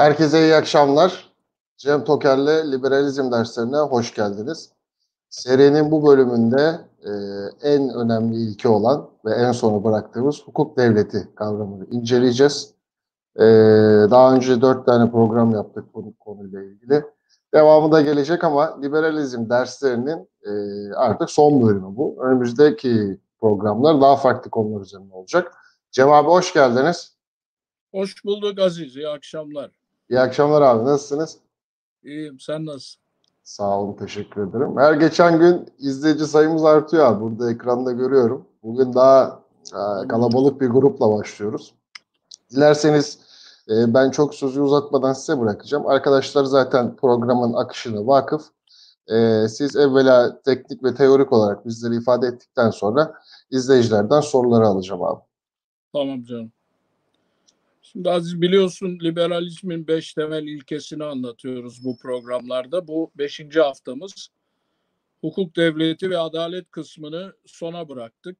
Herkese iyi akşamlar. Cem Toker'le liberalizm derslerine hoş geldiniz. Serinin bu bölümünde en önemli ilke olan ve en sona bıraktığımız hukuk devleti kavramını inceleyeceğiz. E, Daha önce 4 tane program yaptık bu konuyla ilgili. Devamı da gelecek ama liberalizm derslerinin artık son bölümü bu. Önümüzdeki programlar daha farklı konular üzerine olacak. Cem abi hoş geldiniz. Hoş bulduk Aziz. İyi akşamlar. İyi akşamlar abi. Nasılsınız? İyiyim. Sen nasılsın? Sağ olun, teşekkür ederim. Her geçen gün izleyici sayımız artıyor abi. Burada ekranda görüyorum. Bugün daha kalabalık bir grupla başlıyoruz. Dilerseniz ben çok sözü uzatmadan size bırakacağım. Arkadaşlar zaten programın akışına vakıf. Siz evvela teknik ve teorik olarak bizleri ifade ettikten sonra izleyicilerden soruları alacağım abi. Tamam canım. Şimdi Aziz biliyorsun liberalizmin 5 temel ilkesini anlatıyoruz bu programlarda. Bu 5. haftamız. Hukuk devleti ve adalet kısmını sona bıraktık.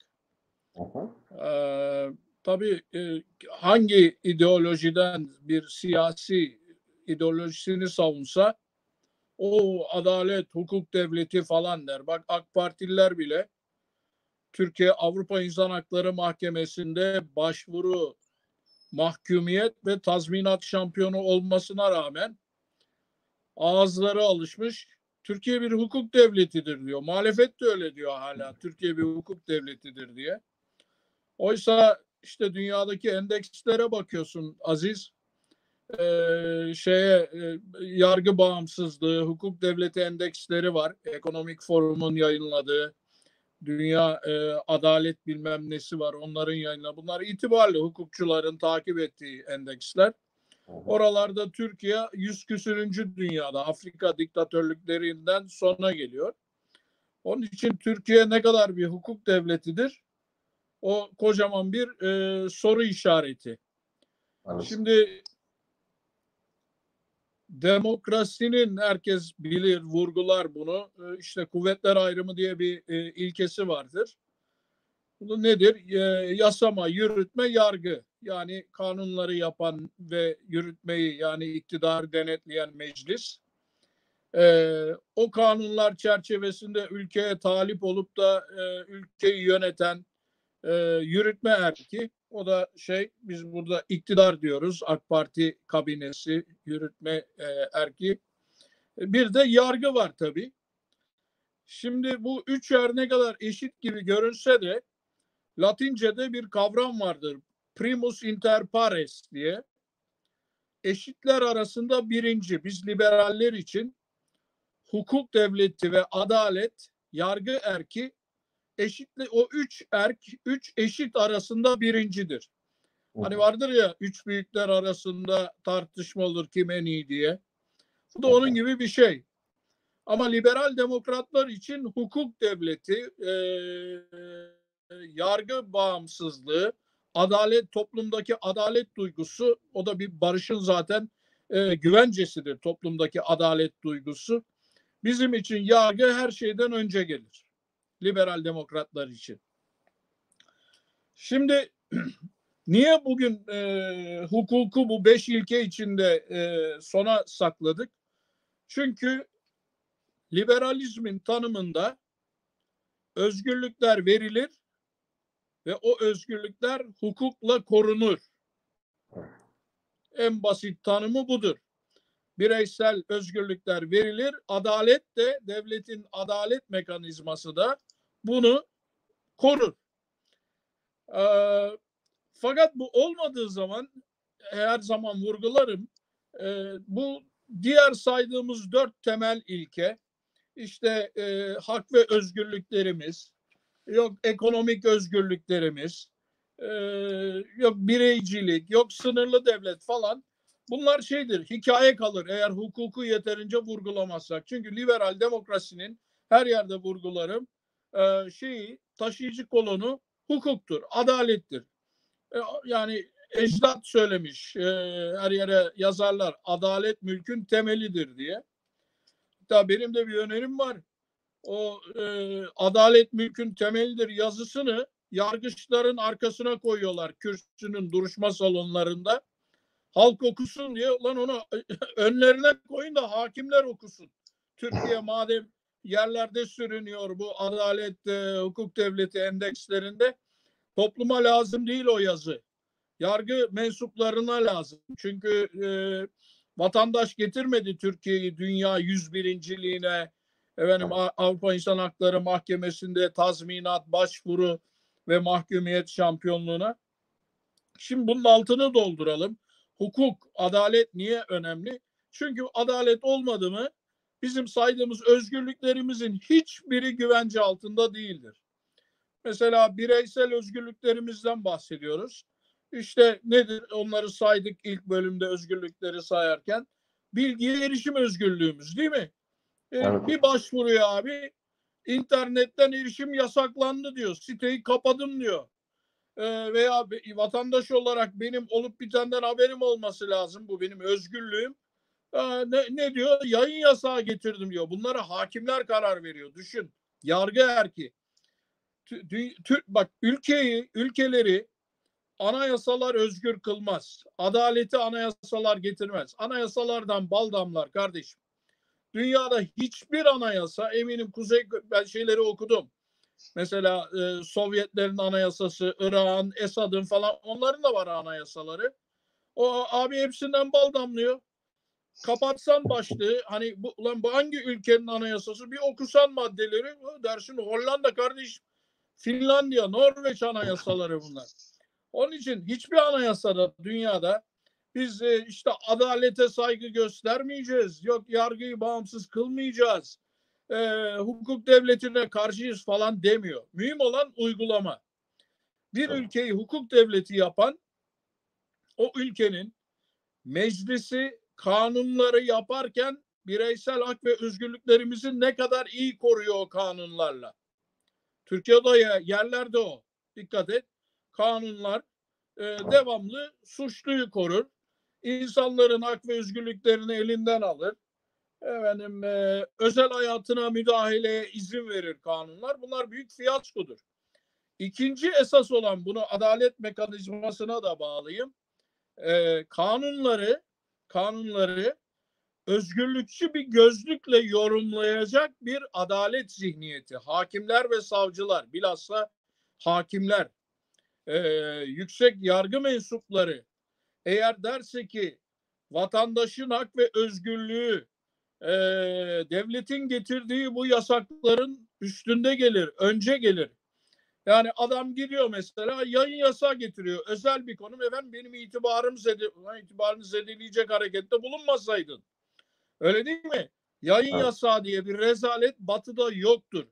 Tabii hangi ideolojiden bir siyasi ideolojisini savunsa o adalet, hukuk devleti falan der. Bak AK Partililer bile Türkiye Avrupa İnsan Hakları Mahkemesi'nde başvuru, mahkumiyet ve tazminat şampiyonu olmasına rağmen ağızları alışmış. Türkiye bir hukuk devletidir diyor. Muhalefet de öyle diyor hala. Türkiye bir hukuk devletidir diye. Oysa işte dünyadaki endekslere bakıyorsun Aziz. Yargı bağımsızlığı, hukuk devleti endeksleri var. Ekonomik Forum'un yayınladığı. Dünya adalet bilmem nesi var, onların yayınladığı. Bunlar itibarlı hukukçuların takip ettiği endeksler. Oralarda Türkiye 100 küsürüncü dünyada, Afrika diktatörlüklerinden sonra geliyor. Onun için Türkiye ne kadar bir hukuk devletidir? O kocaman bir soru işareti. Evet. Şimdi demokrasinin herkes bilir, vurgular bunu. İşte kuvvetler ayrımı diye bir ilkesi vardır. Bu nedir? Yasama, yürütme, yargı. Yani kanunları yapan ve yürütmeyi yani iktidarı denetleyen meclis. O kanunlar çerçevesinde ülkeye talip olup da ülkeyi yöneten yürütme erki. O da biz burada iktidar diyoruz. AK Parti kabinesi, yürütme erki. Bir de yargı var tabii. Şimdi bu üç yer ne kadar eşit gibi görünse de Latince'de bir kavram vardır. Primus inter pares diye. Eşitler arasında birinci. Biz liberaller için hukuk devleti ve adalet, yargı erki o üç eşit arasında birincidir. Hani vardır ya üç büyükler arasında tartışma olur kim en iyi diye. Bu da onun gibi bir şey. Ama liberal demokratlar için hukuk devleti, yargı bağımsızlığı, adalet, toplumdaki adalet duygusu, o da bir barışın zaten güvencesidir, toplumdaki adalet duygusu. Bizim için yargı her şeyden önce gelir. Liberal demokratlar için. Şimdi niye bugün hukuku bu 5 ilke içinde sona sakladık? Çünkü liberalizmin tanımında özgürlükler verilir ve o özgürlükler hukukla korunur. En basit tanımı budur. Bireysel özgürlükler verilir, adalet de, devletin adalet mekanizması da bunu korur. Fakat bu olmadığı zaman, her zaman vurgularım, bu diğer saydığımız 4 temel ilke, işte hak ve özgürlüklerimiz, yok ekonomik özgürlüklerimiz, yok bireycilik, yok sınırlı devlet falan, bunlar hikaye kalır eğer hukuku yeterince vurgulamazsak. Çünkü liberal demokrasinin her yerde vurgularım taşıyıcı kolonu hukuktur, adalettir. Yani ecdat söylemiş, her yere yazarlar, adalet mülkün temelidir diye. Hatta benim de bir önerim var. O adalet mülkün temelidir yazısını yargıçların arkasına koyuyorlar kürsünün duruşma salonlarında. Halk okusun diye lan onu önlerine koyun da hakimler okusun. Türkiye madem yerlerde sürünüyor bu adalet, hukuk devleti endekslerinde, topluma lazım değil o yazı. Yargı mensuplarına lazım. Çünkü vatandaş getirmedi Türkiye'yi dünya 101.liğine, Avrupa İnsan Hakları Mahkemesi'nde tazminat, başvuru ve mahkumiyet şampiyonluğuna. Şimdi bunun altını dolduralım. Hukuk, adalet niye önemli? Çünkü adalet olmadı mı bizim saydığımız özgürlüklerimizin hiçbiri güvence altında değildir. Mesela bireysel özgürlüklerimizden bahsediyoruz. İşte nedir? Onları saydık ilk bölümde özgürlükleri sayarken. Bilgiye erişim özgürlüğümüz değil mi? Evet. Bir başvuruyor abi. İnternetten erişim yasaklandı diyor. Siteyi kapadım diyor. Veya vatandaş olarak benim olup bitenden haberim olması lazım. Bu benim özgürlüğüm. Ne diyor? Yayın yasağı getirdim diyor. Bunlara hakimler karar veriyor. Düşün. Yargı erki. Bak ülkeleri anayasalar özgür kılmaz. Adaleti anayasalar getirmez. Anayasalardan bal damlar kardeşim. Dünyada hiçbir anayasa, eminim ben şeyleri okudum. Mesela Sovyetlerin anayasası, Irak'ın, Esad'ın falan, onların da var anayasaları. O abi hepsinden bal damlıyor. Kapatsan başlığı, hani bu hangi ülkenin anayasası, bir okusan maddeleri dersin Hollanda kardeşim, Finlandiya, Norveç anayasaları bunlar. Onun için hiçbir anayasada dünyada biz işte adalete saygı göstermeyeceğiz, yok yargıyı bağımsız kılmayacağız, hukuk devletine karşıyız falan demiyor. Mühim olan uygulama. Bir ülkeyi hukuk devleti yapan o ülkenin meclisi kanunları yaparken bireysel hak ve özgürlüklerimizi ne kadar iyi koruyor o kanunlarla. Türkiye'de yerlerde o. Dikkat et. Kanunlar devamlı suçluyu korur. İnsanların hak ve özgürlüklerini elinden alır. Özel hayatına müdahaleye izin verir kanunlar. Bunlar büyük fiyaskodur. İkinci esas olan, bunu adalet mekanizmasına da bağlayayım. Kanunları özgürlükçü bir gözlükle yorumlayacak bir adalet zihniyeti. Hakimler ve savcılar, bilhassa hakimler, yüksek yargı mensupları eğer derse ki vatandaşın hak ve özgürlüğü devletin getirdiği bu yasakların üstünde gelir, önce gelir. Yani adam gidiyor mesela, yayın yasağı getiriyor. Özel bir konu. Benim itibarını zedeleyecek harekette bulunmasaydın. Öyle değil mi? Yayın yasağı diye bir rezalet Batı'da yoktur.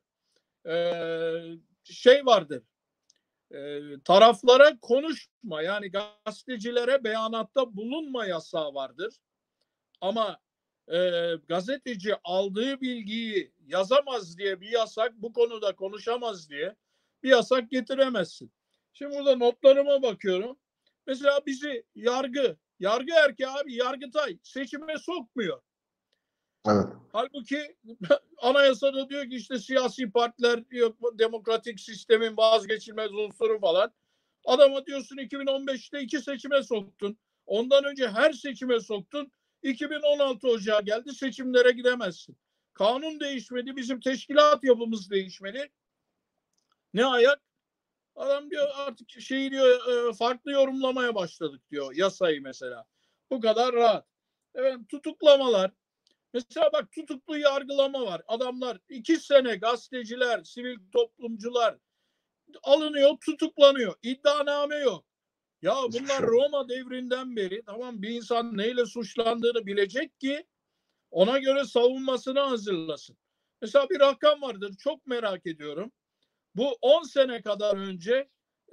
Şey vardır. Taraflara konuşma, yani gazetecilere beyanatta bulunma yasağı vardır. Ama gazeteci aldığı bilgiyi yazamaz diye bir yasak, bu konuda konuşamaz diye bir yasak getiremezsin. Şimdi burada notlarıma bakıyorum. Mesela bizi yargı erki abi, Yargıtay seçime sokmuyor. Evet. Halbuki anayasada diyor ki işte siyasi partiler yok, demokratik sistemin vazgeçilmez unsuru falan. Adama diyorsun 2015'te 2 seçime soktun. Ondan önce her seçime soktun. 2016 Ocağı geldi, seçimlere gidemezsin. Kanun değişmedi, bizim teşkilat yapımız değişmedi. Ne ayak? Adam diyor artık diyor farklı yorumlamaya başladık diyor yasayı mesela. Bu kadar rahat. Evet, tutuklamalar. Mesela bak, tutuklu yargılama var. Adamlar 2 sene, gazeteciler, sivil toplumcular alınıyor, tutuklanıyor. İddianame yok. Ya bunlar Roma devrinden beri, tamam, bir insan neyle suçlandığını bilecek ki ona göre savunmasını hazırlasın. Mesela bir rakam vardır, çok merak ediyorum. Bu 10 sene kadar önce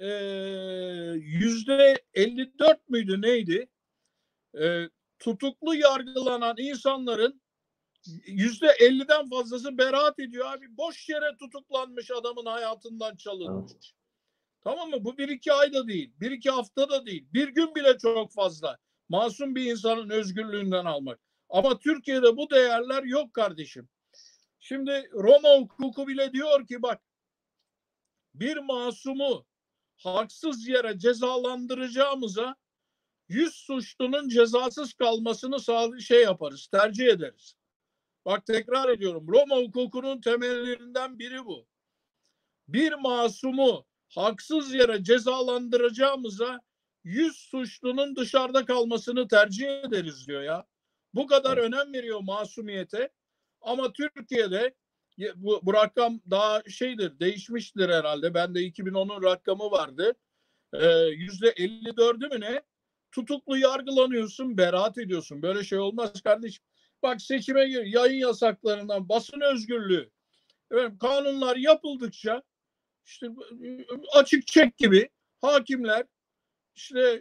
%54 müydü neydi? Tutuklu yargılanan insanların %50'den fazlası beraat ediyor abi. Boş yere tutuklanmış, adamın hayatından çalınmış. Evet. Tamam mı? Bu 1-2 ayda değil, 1-2 haftada değil, bir gün bile çok fazla. Masum bir insanın özgürlüğünden almak. Ama Türkiye'de bu değerler yok kardeşim. Şimdi Roma hukuku bile diyor ki bak, bir masumu haksız yere cezalandıracağımıza 100 suçlunun cezasız kalmasını yaparız, tercih ederiz. Bak tekrar ediyorum. Roma hukukunun temellerinden biri bu. Bir masumu haksız yere cezalandıracağımıza 100 suçlunun dışarıda kalmasını tercih ederiz diyor ya. Bu kadar önem veriyor masumiyete. Ama Türkiye'de bu rakam daha değişmiştir herhalde. Bende 2010'un rakamı vardı. %54'ü mü ne? Tutuklu yargılanıyorsun, beraat ediyorsun. Böyle şey olmaz kardeşim. Bak seçime yayın yasaklarından basın özgürlüğü. Evet, kanunlar yapıldıkça işte açık çek gibi hakimler işte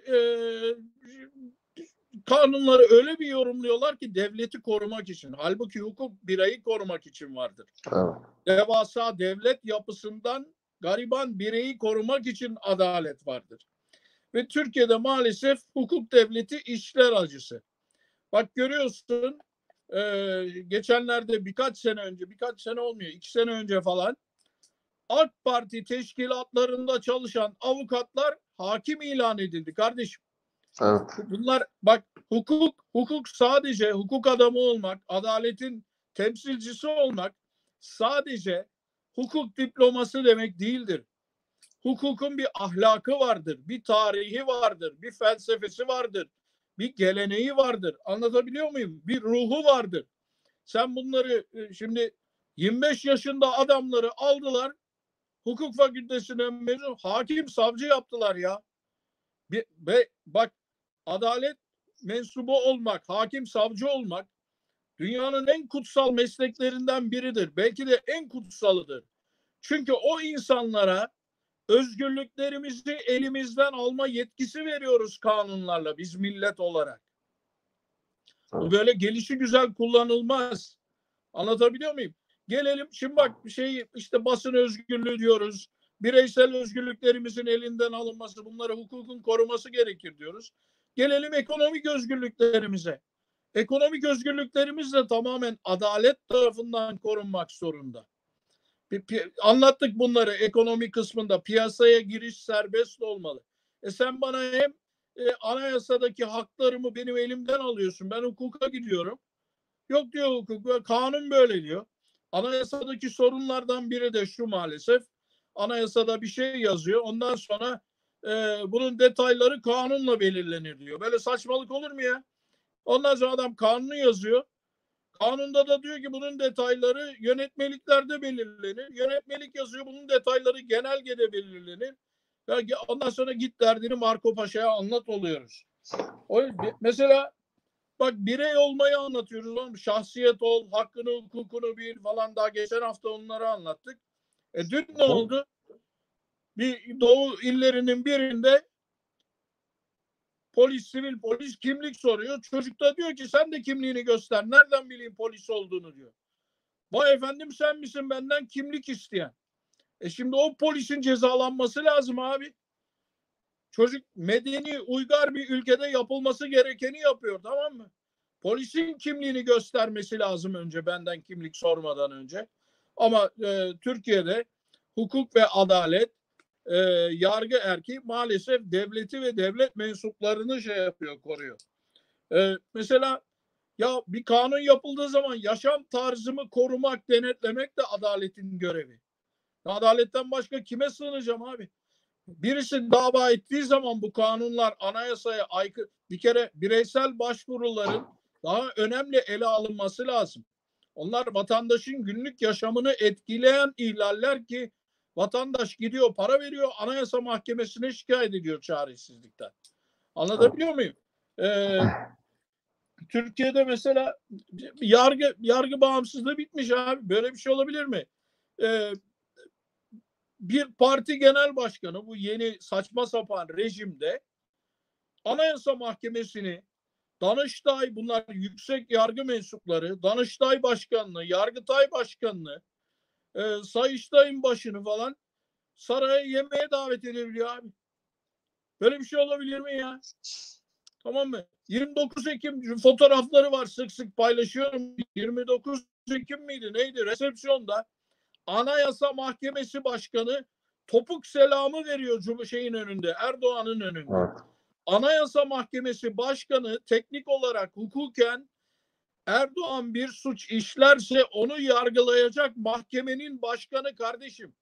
kanunları öyle bir yorumluyorlar ki devleti korumak için. Halbuki hukuk bireyi korumak için vardır. Evet. Devasa devlet yapısından gariban bireyi korumak için adalet vardır. Ve Türkiye'de maalesef hukuk devleti işler acısı. Bak görüyorsun geçenlerde birkaç sene olmuyor, 2 sene önce falan AK Parti teşkilatlarında çalışan avukatlar hakim ilan edildi kardeşim. Evet. Bunlar bak hukuk sadece hukuk adamı olmak, adaletin temsilcisi olmak sadece hukuk diploması demek değildir. Hukukun bir ahlakı vardır, bir tarihi vardır, bir felsefesi vardır, bir geleneği vardır. Anlatabiliyor muyum? Bir ruhu vardır. Sen bunları şimdi 25 yaşında adamları aldılar, hukuk fakültesine mezun, hakim, savcı yaptılar ya. Ve bak adalet mensubu olmak, hakim, savcı olmak dünyanın en kutsal mesleklerinden biridir. Belki de en kutsalıdır. Çünkü o insanlara özgürlüklerimizi elimizden alma yetkisi veriyoruz kanunlarla biz millet olarak. Bu böyle gelişigüzel kullanılmaz. Anlatabiliyor muyum? Gelelim şimdi bak işte basın özgürlüğü diyoruz. Bireysel özgürlüklerimizin elinden alınması, bunları hukukun koruması gerekir diyoruz. Gelelim ekonomik özgürlüklerimize. Ekonomik özgürlüklerimiz de tamamen adalet tarafından korunmak zorunda. Anlattık bunları ekonomi kısmında. Piyasaya giriş serbest olmalı. Sen bana hem anayasadaki haklarımı benim elimden alıyorsun. Ben hukuka gidiyorum. Yok diyor hukuk. Kanun böyle diyor. Anayasadaki sorunlardan biri de şu maalesef. Anayasada bir şey yazıyor. Ondan sonra bunun detayları kanunla belirlenir diyor. Böyle saçmalık olur mu ya? Ondan sonra adam kanunu yazıyor. Kanunda da diyor ki bunun detayları yönetmeliklerde belirlenir. Yönetmelik yazıyor, bunun detayları genelgede belirlenir. Ondan sonra git derdini Marco Paşa'ya anlat oluyoruz. Mesela bak birey olmayı anlatıyoruz oğlum. Şahsiyet ol, hakkını, hukukunu bil falan, daha geçen hafta onları anlattık. Dün ne oldu? Bir Doğu illerinin birinde sivil polis kimlik soruyor. Çocuk da diyor ki sen de kimliğini göster. Nereden bileyim polis olduğunu diyor. Vay efendim sen misin benden kimlik isteyen? Şimdi o polisin cezalanması lazım abi. Çocuk medeni, uygar bir ülkede yapılması gerekeni yapıyor, tamam mı? Polisin kimliğini göstermesi lazım önce, benden kimlik sormadan önce. Ama Türkiye'de hukuk ve adalet, yargı erki maalesef devleti ve devlet mensuplarını koruyor. Mesela ya bir kanun yapıldığı zaman yaşam tarzımı korumak, denetlemek de adaletin görevi. Adaletten başka kime sığınacağım abi? Birisi dava ettiği zaman bu kanunlar anayasaya aykırı, bir kere bireysel başvuruların daha önemli ele alınması lazım. Onlar vatandaşın günlük yaşamını etkileyen ihlaller ki vatandaş gidiyor, para veriyor, Anayasa Mahkemesi'ne şikayet ediyor çaresizlikten. Anlatabiliyor muyum? Türkiye'de mesela yargı bağımsızlığı bitmiş abi. Böyle bir şey olabilir mi? Bir parti genel başkanı bu yeni saçma sapan rejimde Anayasa Mahkemesi'ni, Danıştay, bunlar yüksek yargı mensupları, Danıştay Başkanlığı, Yargıtay Başkanlığı, Sayıştay'ın başını falan saraya yemeğe davet edebiliyor abi. Böyle bir şey olabilir mi ya? Tamam mı? 29 Ekim fotoğrafları var, sık sık paylaşıyorum. 29 Ekim miydi neydi? Resepsiyonda Anayasa Mahkemesi Başkanı topuk selamı veriyor önünde, Erdoğan'ın önünde. Evet. Anayasa Mahkemesi Başkanı teknik olarak hukuken Erdoğan bir suç işlerse onu yargılayacak mahkemenin başkanı kardeşim.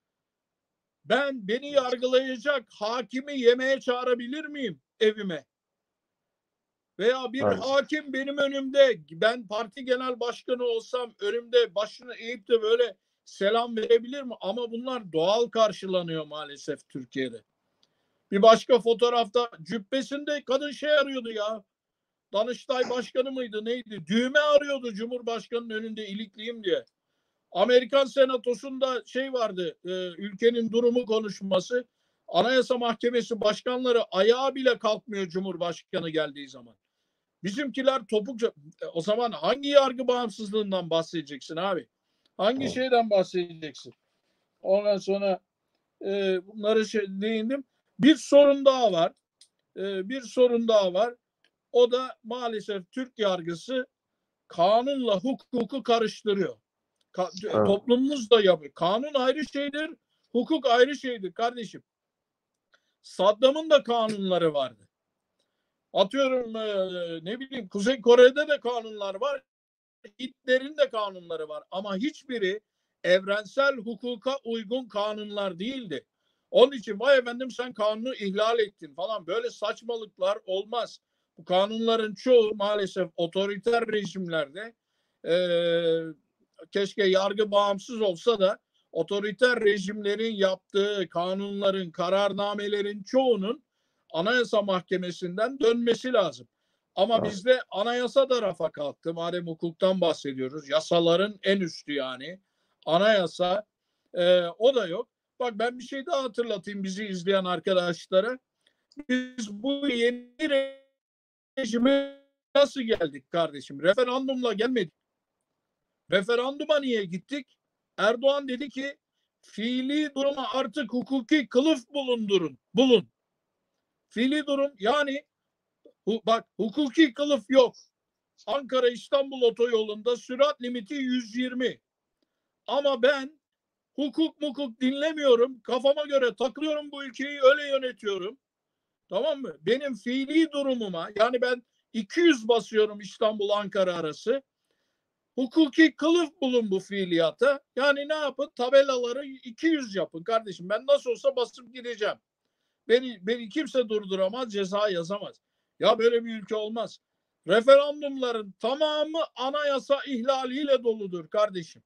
Beni yargılayacak hakimi yemeğe çağırabilir miyim evime? Veya bir hakim benim önümde, ben parti genel başkanı olsam önümde başını eğip de böyle selam verebilir mi? Ama bunlar doğal karşılanıyor maalesef Türkiye'de. Bir başka fotoğrafta cübbesinde kadın şey arıyordu ya. Danıştay Başkanı mıydı neydi? Düğme arıyordu Cumhurbaşkanı'nın önünde ilikliyim diye. Amerikan Senatosu'nda şey vardı, ülkenin durumu konuşması. Anayasa Mahkemesi başkanları ayağa bile kalkmıyor Cumhurbaşkanı geldiği zaman. Bizimkiler topukça. O zaman hangi yargı bağımsızlığından bahsedeceksin abi? Hangi şeyden bahsedeceksin? Ondan sonra bunları değindim. Bir sorun daha var. Bir sorun daha var. O da maalesef Türk yargısı kanunla hukuku karıştırıyor. Toplumumuz da yapıyor. Kanun ayrı şeydir, hukuk ayrı şeydir kardeşim. Saddam'ın da kanunları vardı. Atıyorum ne bileyim Kuzey Kore'de de kanunlar var. Hitler'in de kanunları var. Ama hiçbiri evrensel hukuka uygun kanunlar değildi. Onun için vay efendim sen kanunu ihlal ettin falan böyle saçmalıklar olmaz. Bu kanunların çoğu maalesef otoriter rejimlerde keşke yargı bağımsız olsa da otoriter rejimlerin yaptığı kanunların, kararnamelerin çoğunun Anayasa Mahkemesi'nden dönmesi lazım. Ama bizde anayasa da rafa kalktı. Madem hukuktan bahsediyoruz. Yasaların en üstü yani. Anayasa o da yok. Bak ben bir şey daha hatırlatayım bizi izleyen arkadaşlara. Biz bu yeni rejime nasıl geldik kardeşim? Referandumla gelmedik. Referanduma niye gittik? Erdoğan dedi ki fiili duruma artık hukuki kılıf bulun. Fiili durum yani bak hukuki kılıf yok. Ankara-İstanbul otoyolunda sürat limiti 120. Ama ben hukuk dinlemiyorum. Kafama göre takılıyorum bu ülkeyi öyle yönetiyorum. Tamam mı? Benim fiili durumuma yani ben 200 basıyorum İstanbul-Ankara arası. Hukuki kılıf bulun bu fiiliyata. Yani ne yapın? Tabelaları 200 yapın kardeşim. Ben nasıl olsa basıp gideceğim. Beni kimse durduramaz, ceza yazamaz. Ya böyle bir ülke olmaz. Referandumların tamamı anayasa ihlaliyle doludur kardeşim.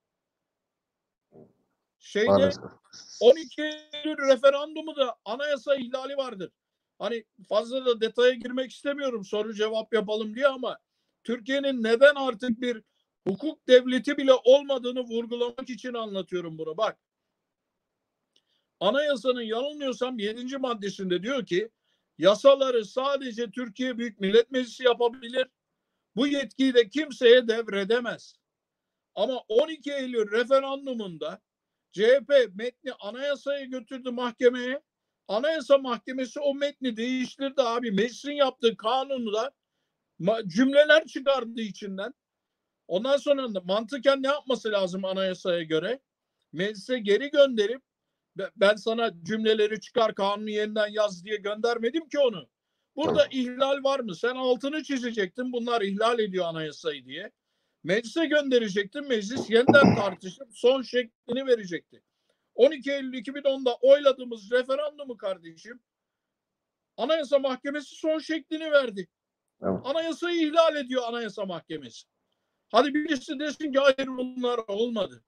Maalesef. 12 Eylül referandumu da anayasa ihlali vardır. Hani fazla da detaya girmek istemiyorum soru cevap yapalım diye ama Türkiye'nin neden artık bir hukuk devleti bile olmadığını vurgulamak için anlatıyorum bunu. Bak anayasanın yanılmıyorsam 7. maddesinde diyor ki yasaları sadece Türkiye Büyük Millet Meclisi yapabilir. Bu yetkiyi de kimseye devredemez. Ama 12 Eylül referandumunda CHP metni anayasaya götürdü mahkemeye. Anayasa Mahkemesi o metni değiştirdi abi. Meclisin yaptığı kanunu da cümleler çıkardı içinden. Ondan sonra mantıken ne yapması lazım anayasaya göre? Meclise geri gönderip ben sana cümleleri çıkar kanunu yeniden yaz diye göndermedim ki onu. Burada ihlal var mı? Sen altını çizecektin bunlar ihlal ediyor anayasayı diye. Meclise gönderecektin. Meclis yeniden tartışıp son şeklini verecekti. 12 Eylül 2010'da oyladığımız referandumu kardeşim Anayasa Mahkemesi son şeklini verdi. Evet. Anayasayı ihlal ediyor Anayasa Mahkemesi. Hadi birisi desin ki hayır bunlar olmadı.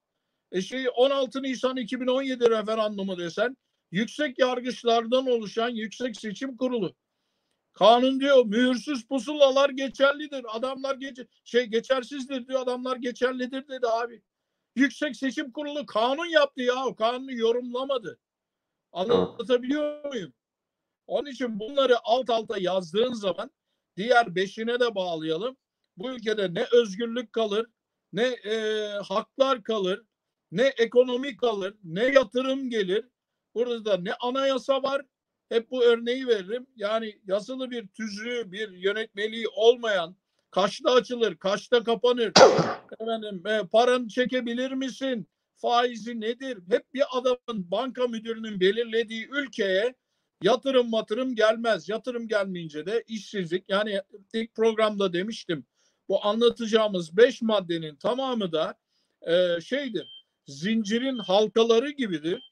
16 Nisan 2017 referandumu desen yüksek yargıçlardan oluşan Yüksek Seçim Kurulu. Kanun diyor mühürsüz pusulalar geçerlidir. Adamlar geçersizdir diyor. Adamlar geçerlidir dedi abi. Yüksek Seçim Kurulu kanun yaptı ya. O kanunu yorumlamadı. Anlatabiliyor muyum? Onun için bunları alt alta yazdığın zaman diğer beşine de bağlayalım. Bu ülkede ne özgürlük kalır, ne haklar kalır, ne ekonomi kalır, ne yatırım gelir. Burada ne anayasa var. Hep bu örneği veririm. Yani yazılı bir tüzüğü, bir yönetmeliği olmayan kaçta açılır, kaçta kapanır, efendim, paranı çekebilir misin, faizi nedir? Hep bir adamın banka müdürünün belirlediği ülkeye Yatırım gelmez. Yatırım gelmeyince de işsizlik. Yani ilk programda demiştim. Bu anlatacağımız 5 maddenin tamamı da şeydir. Zincirin halkaları gibidir.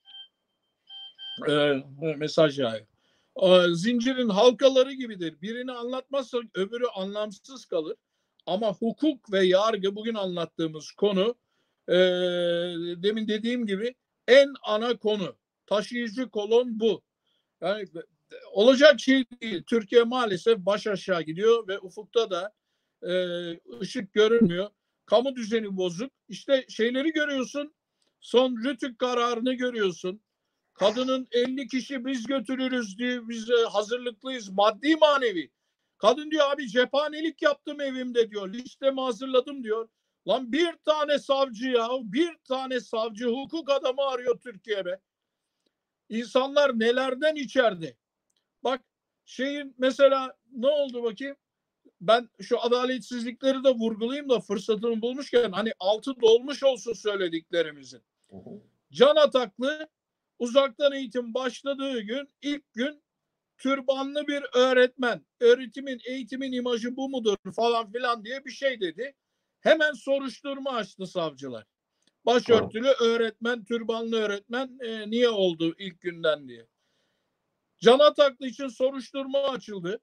Mesaj yağıyor. Zincirin halkaları gibidir. Birini anlatmazsak öbürü anlamsız kalır. Ama hukuk ve yargı bugün anlattığımız konu demin dediğim gibi en ana konu. Taşıyıcı kolon bu. Yani olacak şey değil. Türkiye maalesef baş aşağı gidiyor ve ufukta da ışık görünmüyor. Kamu düzeni bozuk. İşte şeyleri görüyorsun. Son Rütük kararını görüyorsun. Kadının 50 kişi biz götürürüz diye biz hazırlıklıyız. Maddi manevi. Kadın diyor abi cephanelik yaptım evimde diyor. Listemi hazırladım diyor. Lan bir tane savcı ya. Bir tane savcı hukuk adamı arıyor Türkiye'de. İnsanlar nelerden içeride. Bak şeyin mesela ne oldu bakayım? Ben şu adaletsizlikleri de vurgulayayım da fırsatını bulmuşken hani altı dolmuş olsun söylediklerimizin. Can Ataklı uzaktan eğitim başladığı gün ilk gün türbanlı bir öğretmen, eğitimin imajı bu mudur falan filan diye bir şey dedi. Hemen soruşturma açtı savcılar. Başörtülü öğretmen, türbanlı öğretmen niye oldu ilk günden diye. Can Ataklı için soruşturma açıldı.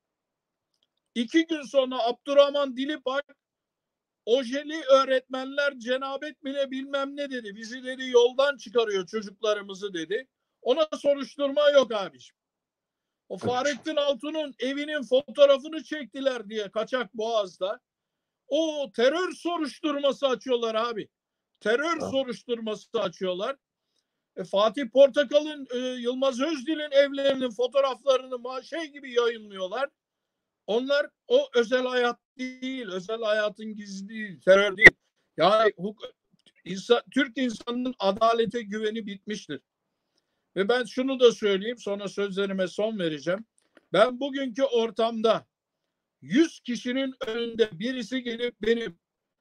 2 gün sonra Abdurrahman Dilipak ojeli öğretmenler cenabet bile bilmem ne dedi. Bizi dedi yoldan çıkarıyor çocuklarımızı dedi. Ona soruşturma yok abiciğim. O Fahrettin Altun'un evinin fotoğrafını çektiler diye kaçak Boğaz'da. O terör soruşturması açıyorlar abi. Terör soruşturması açıyorlar. Fatih Portakal'ın, Yılmaz Özdil'in evlerinin fotoğraflarını şey gibi yayınlıyorlar. Onlar o özel hayat değil, özel hayatın gizli değil, terör değil. Yani Türk insanının adalete güveni bitmiştir. Ve ben şunu da söyleyeyim, sonra sözlerime son vereceğim. Ben bugünkü ortamda 100 kişinin önünde birisi gelip benim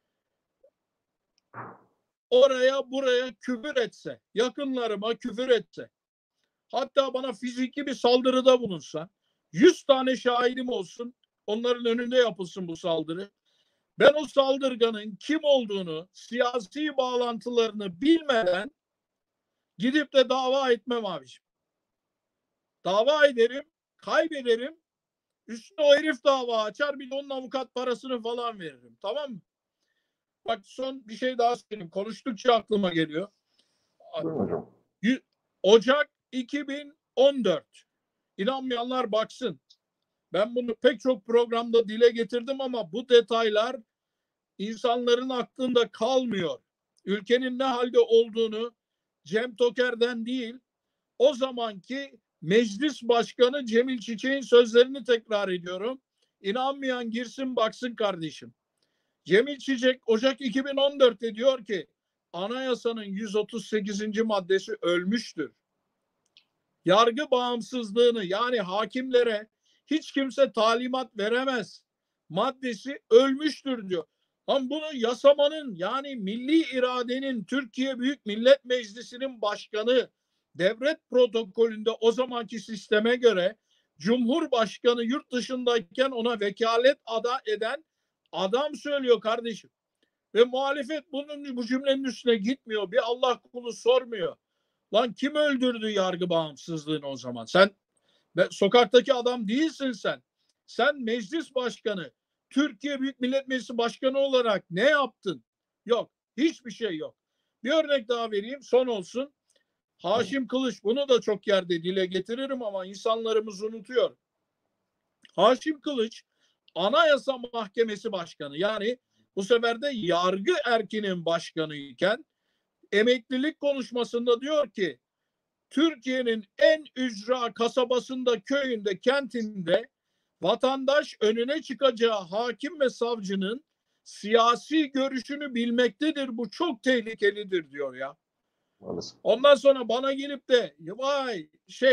oraya buraya küfür etse, yakınlarıma küfür etse, hatta bana fiziki bir saldırıda bulunsa, 100 tane şahidim olsun, onların önünde yapılsın bu saldırı. Ben o saldırganın kim olduğunu, siyasi bağlantılarını bilmeden gidip de dava etmem abiciğim. Dava ederim, kaybederim. Üstüne o herif dava açar, bir de onun avukat parasını falan veririm. Tamam mı? Bak son bir şey daha söyleyeyim. Konuştukça aklıma geliyor. Ocak 2014. İnanmayanlar baksın. Ben bunu pek çok programda dile getirdim ama bu detaylar insanların aklında kalmıyor. Ülkenin ne halde olduğunu Cem Toker'den değil, o zamanki Meclis Başkanı Cemil Çiçek'in sözlerini tekrar ediyorum. İnanmayan girsin baksın kardeşim. Cemil Çiçek Ocak 2014'te diyor ki anayasanın 138. maddesi ölmüştür. Yargı bağımsızlığını yani hakimlere hiç kimse talimat veremez maddesi ölmüştür diyor. Ama bunu yasamanın yani milli iradenin Türkiye Büyük Millet Meclisi'nin başkanı devlet protokolünde o zamanki sisteme göre Cumhurbaşkanı yurt dışındayken ona vekalet eden adam söylüyor kardeşim. Ve muhalefet bu cümlenin üstüne gitmiyor. Bir Allah kulu sormuyor. Lan kim öldürdü yargı bağımsızlığını o zaman? Sen sokaktaki adam değilsin sen. Sen meclis başkanı, Türkiye Büyük Millet Meclisi Başkanı olarak ne yaptın? Yok. Hiçbir şey yok. Bir örnek daha vereyim. Son olsun. Haşim Kılıç. Bunu da çok yerde dile getiririm ama insanlarımız unutuyor. Haşim Kılıç Anayasa Mahkemesi Başkanı yani bu sefer de yargı erkinin başkanı iken emeklilik konuşmasında diyor ki Türkiye'nin en ücra kasabasında, köyünde, kentinde vatandaş önüne çıkacağı hakim ve savcının siyasi görüşünü bilmektedir. Bu çok tehlikelidir diyor ya. Ondan sonra bana gelip de vay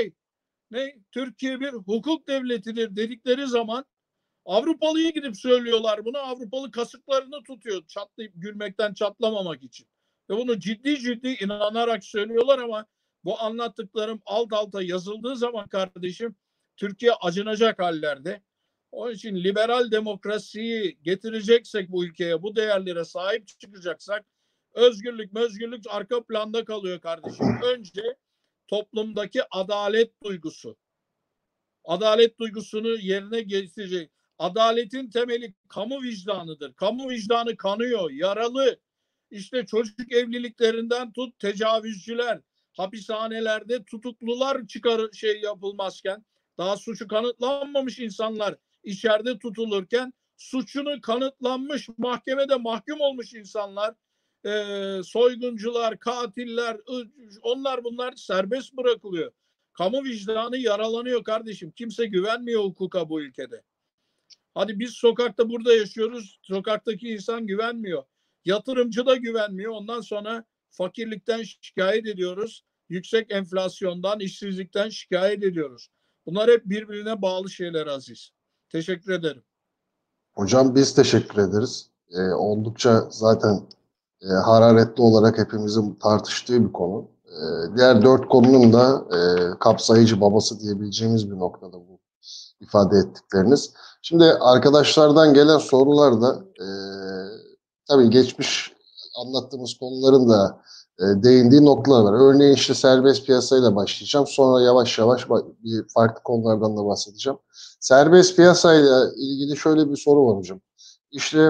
Türkiye bir hukuk devletidir dedikleri zaman Avrupalı'ya gidip söylüyorlar bunu. Avrupalı kasıklarını tutuyor çatlayıp gülmekten çatlamamak için. Ve bunu ciddi inanarak söylüyorlar ama bu anlattıklarım alt alta yazıldığı zaman kardeşim Türkiye acınacak hallerde. Onun için liberal demokrasiyi getireceksek bu ülkeye, bu değerlere sahip çıkacaksak özgürlük arka planda kalıyor kardeşim. Önce toplumdaki adalet duygusu. Adalet duygusunu yerine getirecek. Adaletin temeli kamu vicdanıdır. Kamu vicdanı kanıyor, yaralı. İşte çocuk evliliklerinden tut tecavüzcüler, hapishanelerde tutuklular yapılmazken, daha suçu kanıtlanmamış insanlar içeride tutulurken, suçunu kanıtlanmış mahkemede mahkum olmuş insanlar, soyguncular, katiller, onlar bunlar serbest bırakılıyor. Kamu vicdanı yaralanıyor kardeşim. Kimse güvenmiyor hukuka bu ülkede. Hadi biz sokakta burada yaşıyoruz. Sokaktaki insan güvenmiyor. Yatırımcı da güvenmiyor. Ondan sonra fakirlikten şikayet ediyoruz. Yüksek enflasyondan, işsizlikten şikayet ediyoruz. Bunlar hep birbirine bağlı şeyler Aziz. Teşekkür ederim. Hocam biz teşekkür ederiz. Oldukça zaten hararetli olarak hepimizin tartıştığı bir konu. Diğer 4 konunun da kapsayıcı babası diyebileceğimiz bir noktada bu ifade ettikleriniz. Şimdi arkadaşlardan gelen sorularda tabii geçmiş anlattığımız konuların da değindiği noktalar var. Örneğin işte serbest piyasayla başlayacağım. Sonra yavaş yavaş bir farklı konulardan da bahsedeceğim. Serbest piyasayla ilgili şöyle bir soru var hocam. İşte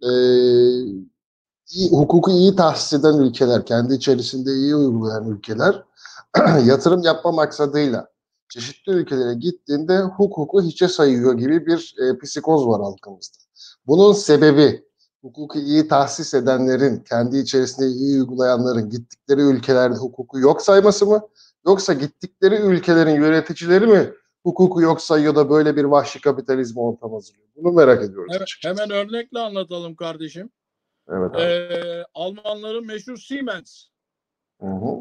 hukuku iyi tahsis eden ülkeler, kendi içerisinde iyi uygulayan ülkeler yatırım yapma maksadıyla çeşitli ülkelere gittiğinde hukuku hiçe sayıyor gibi bir psikoz var halkımızda. Bunun sebebi hukuku iyi tahsis edenlerin, kendi içerisinde iyi uygulayanların gittikleri ülkelerde hukuku yok sayması mı? Yoksa gittikleri ülkelerin yöneticileri mi hukuku yok sayıyor da böyle bir vahşi kapitalizm ortam hazırlıyor? Bunu merak ediyoruz Evet, açıkçası. hemen örnekle anlatalım kardeşim. Evet abi. Almanların meşhur Siemens. Hı hı.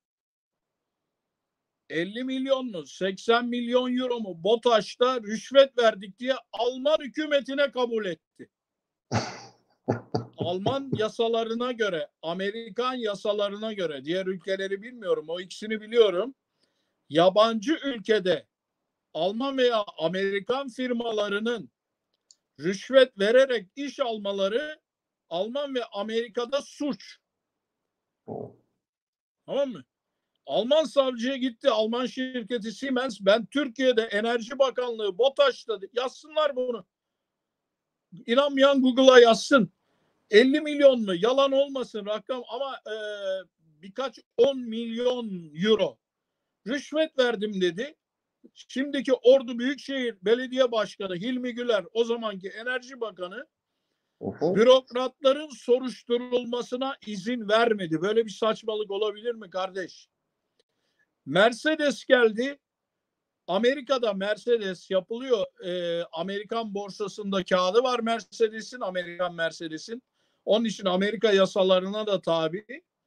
50 milyon mu 80 milyon euro mu BOTAŞ'ta rüşvet verdik diye Alman hükümetine kabul etti. Alman yasalarına göre, Amerikan yasalarına göre, diğer ülkeleri bilmiyorum, o ikisini biliyorum. Yabancı ülkede Alman veya Amerikan firmalarının rüşvet vererek iş almaları Alman ve Amerika'da suç. Tamam mı? Alman savcıya gitti. Alman şirketi Siemens, ben Türkiye'de Enerji Bakanlığı BOTAŞ'ta, yazsınlar bunu. İnanmayan Google'a yazsın. 50 milyon mu? Yalan olmasın rakam ama birkaç 10 milyon euro rüşvet verdim dedi. Şimdiki Ordu Büyükşehir Belediye Başkanı Hilmi Güler, o zamanki Enerji Bakanı, bürokratların soruşturulmasına izin vermedi. Böyle bir saçmalık olabilir mi kardeş? Mercedes geldi. Amerika'da Mercedes yapılıyor. Amerikan borsasında kağıdı var Mercedes'in, Amerikan Mercedes'in. Onun için Amerika yasalarına da tabi.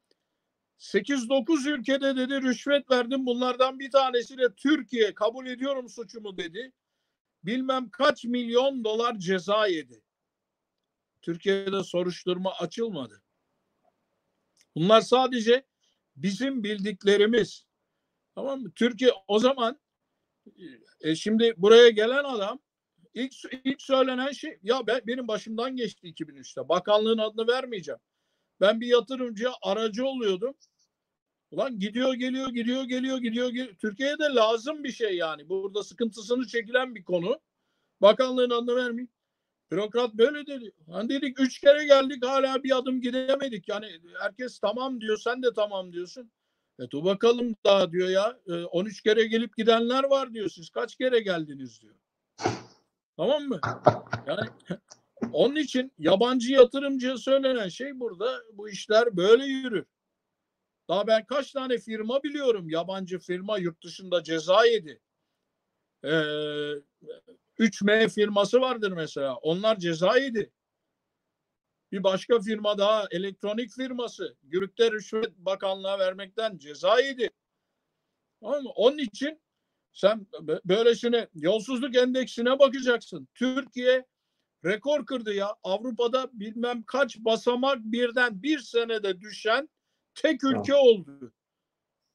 8-9 ülkede dedi rüşvet verdim. Bunlardan bir tanesiyle Türkiye kabul ediyorum suçumu dedi. Bilmem kaç milyon dolar ceza yedi. Türkiye'de soruşturma açılmadı. Bunlar sadece bizim bildiklerimiz. Tamam mı? Türkiye o zaman şimdi buraya gelen adam ilk söylenen şey, ya benim başımdan geçti 2003'te. Bakanlığın adını vermeyeceğim. Ben bir yatırımcıya aracı oluyordum. Ulan gidiyor geliyor. Türkiye'de lazım bir şey yani. Burada sıkıntısını çekilen bir konu. Bakanlığın adını vermeyin. Bürokrat böyle dedi. Hani dedik 3 kere geldik hala bir adım gidemedik. Yani herkes tamam diyor, sen de tamam diyorsun. Dur bakalım daha diyor ya. 13 kere gelip gidenler var diyor. Siz kaç kere geldiniz diyor. Tamam mı? Yani onun için yabancı yatırımcıya söylenen şey burada, bu işler böyle yürür. Daha ben kaç tane firma biliyorum. Yabancı firma yurt dışında ceza yedi. 3M firması vardır mesela. Onlar ceza yedi. Bir başka firma daha, elektronik firması, Gürük'te rüşvet bakanlığa vermekten ceza yedi. Ama onun için sen böylesine yolsuzluk endeksine bakacaksın. Türkiye rekor kırdı ya. Avrupa'da bilmem kaç basamak birden bir senede düşen tek ülke oldu.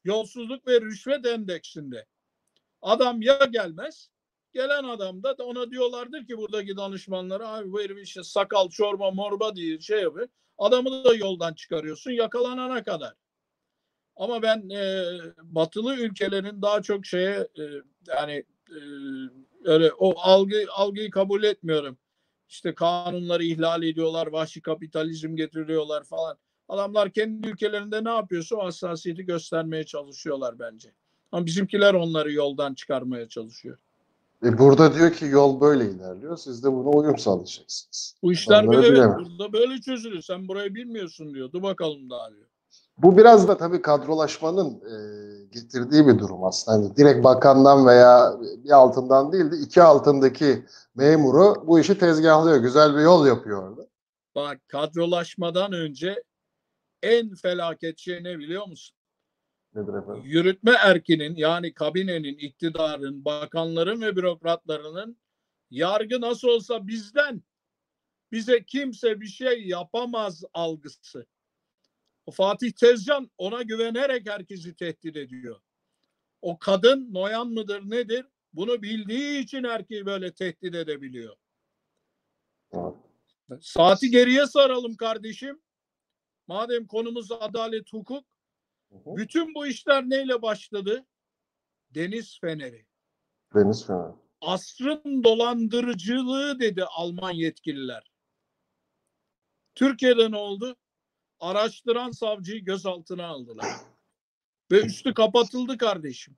yolsuzluk ve rüşvet endeksinde. Adam ya gelmez, gelen adam da ona diyorlardır ki buradaki danışmanlara, abi bu herif işte sakal, çorba, morba diye şey yapıyor. Adamı da yoldan çıkarıyorsun yakalanana kadar. Ama ben batılı ülkelerin daha çok yani öyle o algıyı kabul etmiyorum. İşte kanunları ihlal ediyorlar, vahşi kapitalizm getiriyorlar falan. Adamlar kendi ülkelerinde ne yapıyorsa o hassasiyeti göstermeye çalışıyorlar bence. Ama bizimkiler onları yoldan çıkarmaya çalışıyor. Burada diyor ki yol böyle ilerliyor. Siz de buna uyum sağlayacaksınız. Bu işler Adamları evet bilemem. burada böyle çözülür. Sen burayı bilmiyorsun diyor. Dur bakalım daha diyor. Bu biraz da tabii kadrolaşmanın getirdiği bir durum aslında. Yani direkt bakandan veya bir altından değil de iki altındaki memuru bu işi tezgahlıyor. Güzel bir yol yapıyor orada. Bak kadrolaşmadan önce en felaket şey ne biliyor musun? Nedir efendim? Yürütme erkinin yani kabinenin, iktidarın, bakanların ve bürokratlarının yargı nasıl olsa bizden, bize kimse bir şey yapamaz algısı. O Fatih Tezcan ona güvenerek herkesi tehdit ediyor. O kadın Noyan mıdır nedir? Bunu bildiği için herkesi böyle tehdit edebiliyor. Evet. Saati geriye saralım kardeşim. Madem konumuz adalet, hukuk. Bütün bu işler neyle başladı? Deniz feneri. Deniz feneri. Asrın dolandırıcılığı dedi Alman yetkililer. Türkiye'de ne oldu? Araştıran savcıyı gözaltına aldılar. Ve üstü kapatıldı kardeşim.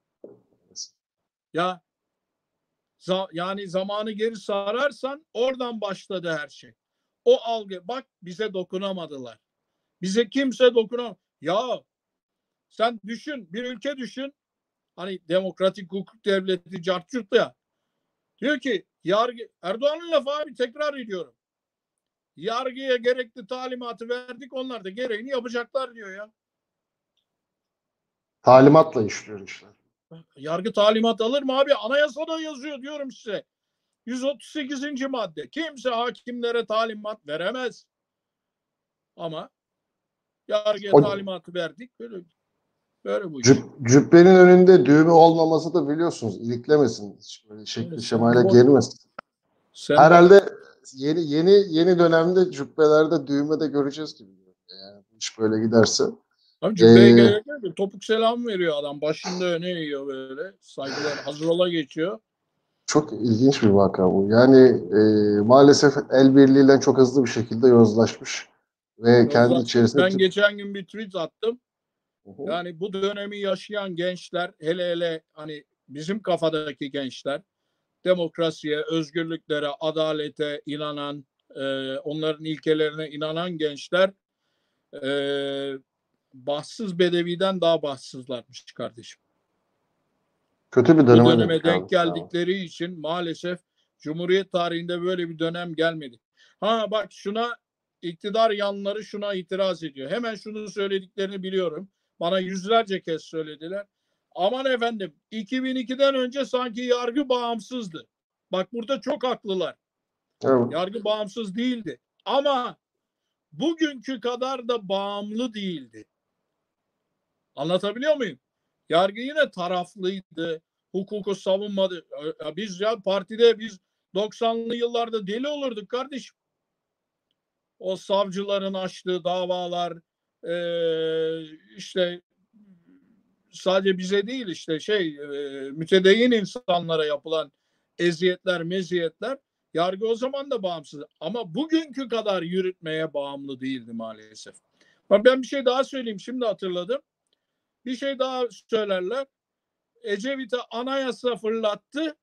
Ya yani zamanı geri sararsan oradan başladı her şey. O algı bak bize dokunamadılar. Bize kimse dokunamadı. Ya sen düşün bir ülke düşün. Hani demokratik hukuk devleti cartçurt ya. Diyor ki yargı Erdoğan'ın lafı abi tekrar ediyorum. Yargıya gerekli talimatı verdik onlar da gereğini yapacaklar diyor ya. Talimatla işliyor işler. Yargı talimat alır mı abi? Anayasada yazıyor diyorum size. 138. madde. Kimse hakimlere talimat veremez. Ama yargıya talimatı verdik. Böyle bu iş. Cübbenin önünde düğme olmaması da biliyorsunuz iliklemesin. Hiç böyle şekli şemayla gelmesin. Herhalde yeni dönemde cübbelerde düğme de göreceğiz gibi. Yani iş böyle giderse. Abi cübbeye gerek yok. Topuk selam veriyor adam. Başında öne eğiyor böyle. Saygılar hazır ola geçiyor. Çok ilginç bir vaka bu. Yani maalesef el birliğiyle çok hızlı bir şekilde yozlaşmış. Ve kendi içerisinde... Ben geçen gün bir tweet attım. Hı-hı. Yani bu dönemi yaşayan gençler hele hani bizim kafadaki gençler demokrasiye, özgürlüklere, adalete inanan, onların ilkelerine inanan gençler bahtsız bedeviden daha bahtsızlarmış kardeşim. Kötü bir Bu döneme denk geldikleri için maalesef Cumhuriyet tarihinde böyle bir dönem gelmedi. Ha bak şuna iktidar yanları şuna itiraz ediyor. Hemen şunu söylediklerini biliyorum. Bana yüzlerce kez söylediler. Aman efendim 2002'den önce sanki yargı bağımsızdı. Bak burada çok haklılar. Evet. Yargı bağımsız değildi. Ama bugünkü kadar da bağımlı değildi. Anlatabiliyor muyum? Yargı yine taraflıydı. Hukuku savunmadı. Biz partide 90'lı yıllarda deli olurduk kardeşim. O savcıların açtığı davalar işte sadece bize değil işte mütedeyyin insanlara yapılan eziyetler, meziyetler yargı o zaman da bağımsız. Ama bugünkü kadar yürütmeye bağımlı değildi maalesef. Ben bir şey daha söyleyeyim. Şimdi hatırladım. Bir şey daha söylerler. Ecevit'e anayasa fırlattı.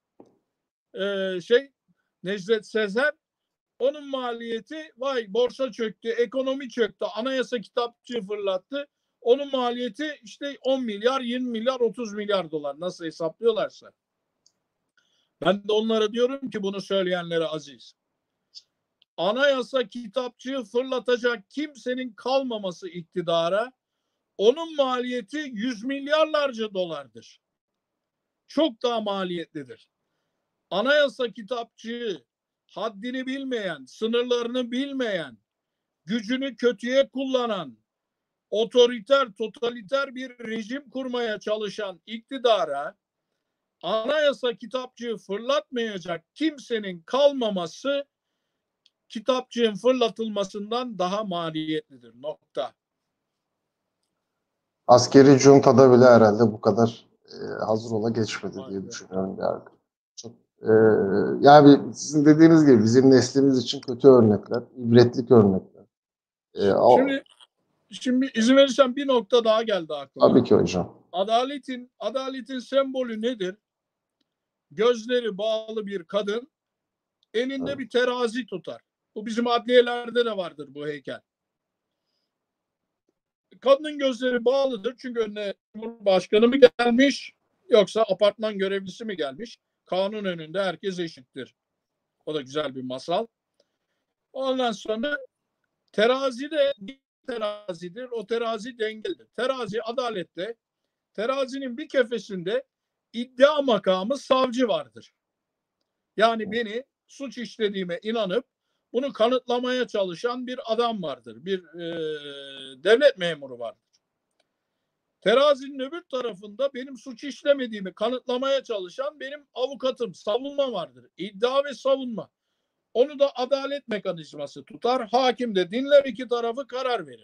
Necdet Sezer. Onun maliyeti borsa çöktü, ekonomi çöktü, anayasa kitapçığı fırlattı. Onun maliyeti işte 10 milyar, 20 milyar, 30 milyar dolar nasıl hesaplıyorlarsa. Ben de onlara diyorum ki bunu söyleyenlere Aziz. Anayasa kitapçığı fırlatacak kimsenin kalmaması iktidara onun maliyeti 100 milyarlarca dolardır. Çok daha maliyetlidir. Anayasa kitapçığı haddini bilmeyen, sınırlarını bilmeyen, gücünü kötüye kullanan, otoriter, totaliter bir rejim kurmaya çalışan iktidara anayasa kitapçığı fırlatmayacak kimsenin kalmaması kitapçığın fırlatılmasından daha maliyetlidir. Nokta. Askeri juntada bile herhalde bu kadar hazır ola geçmedi diye Aynen. düşünüyorum yargı. Çok, yani sizin dediğiniz gibi bizim neslimiz için kötü örnekler, ibretlik örnekler. Şimdi izin verirsen bir nokta daha geldi aklıma. Tabii ki hocam. Adaletin sembolü nedir? Gözleri bağlı bir kadın elinde bir terazi tutar. Bu bizim adliyelerde de vardır bu heykel. Kadının gözleri bağlıdır çünkü önüne Cumhurbaşkanı mı gelmiş yoksa apartman görevlisi mi gelmiş? Kanun önünde herkes eşittir. O da güzel bir masal. Ondan sonra terazi de terazidir. O terazi dengelidir. Terazi adalette. Terazinin bir kefesinde iddia makamı savcı vardır. Yani beni suç işlediğime inanıp bunu kanıtlamaya çalışan bir adam vardır. Bir devlet memuru vardır. Terazinin öbür tarafında benim suç işlemediğimi kanıtlamaya çalışan benim avukatım, savunma vardır. İddia ve savunma. Onu da adalet mekanizması tutar. Hakim de dinler, iki tarafı karar verir.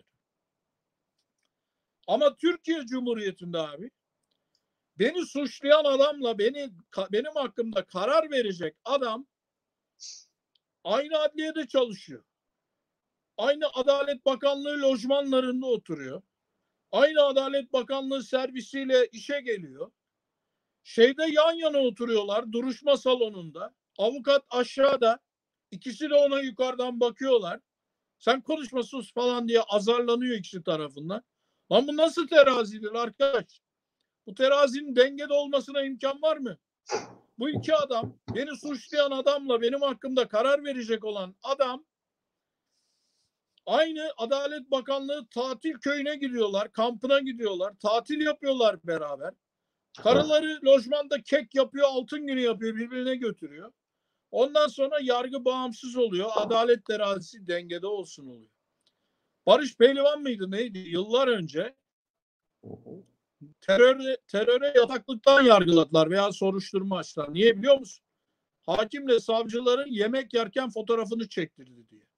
Ama Türkiye Cumhuriyeti'nde abi beni suçlayan adamla benim hakkımda karar verecek adam aynı adliyede çalışıyor. Aynı Adalet Bakanlığı lojmanlarında oturuyor. Aynı Adalet Bakanlığı servisiyle işe geliyor. Şeyde yan yana oturuyorlar duruşma salonunda. Avukat aşağıda. İkisi de ona yukarıdan bakıyorlar. Sen konuşma sus falan diye azarlanıyor ikisi tarafından. Lan bu nasıl terazidir arkadaş? Bu terazinin dengede olmasına imkan var mı? Bu iki adam, beni suçlayan adamla benim hakkımda karar verecek olan adam aynı Adalet Bakanlığı tatil köyüne gidiyorlar, kampına gidiyorlar, tatil yapıyorlar beraber. Karıları lojmanda kek yapıyor, altın günü yapıyor, birbirine götürüyor. Ondan sonra yargı bağımsız oluyor, adalet terazisi dengede olsun oluyor. Barış Pehlivan mıydı neydi? Yıllar önce teröre yataklıktan yargıladılar veya soruşturma açtılar. Niye biliyor musun? Hakimle savcıların yemek yerken fotoğrafını çektirdi diye.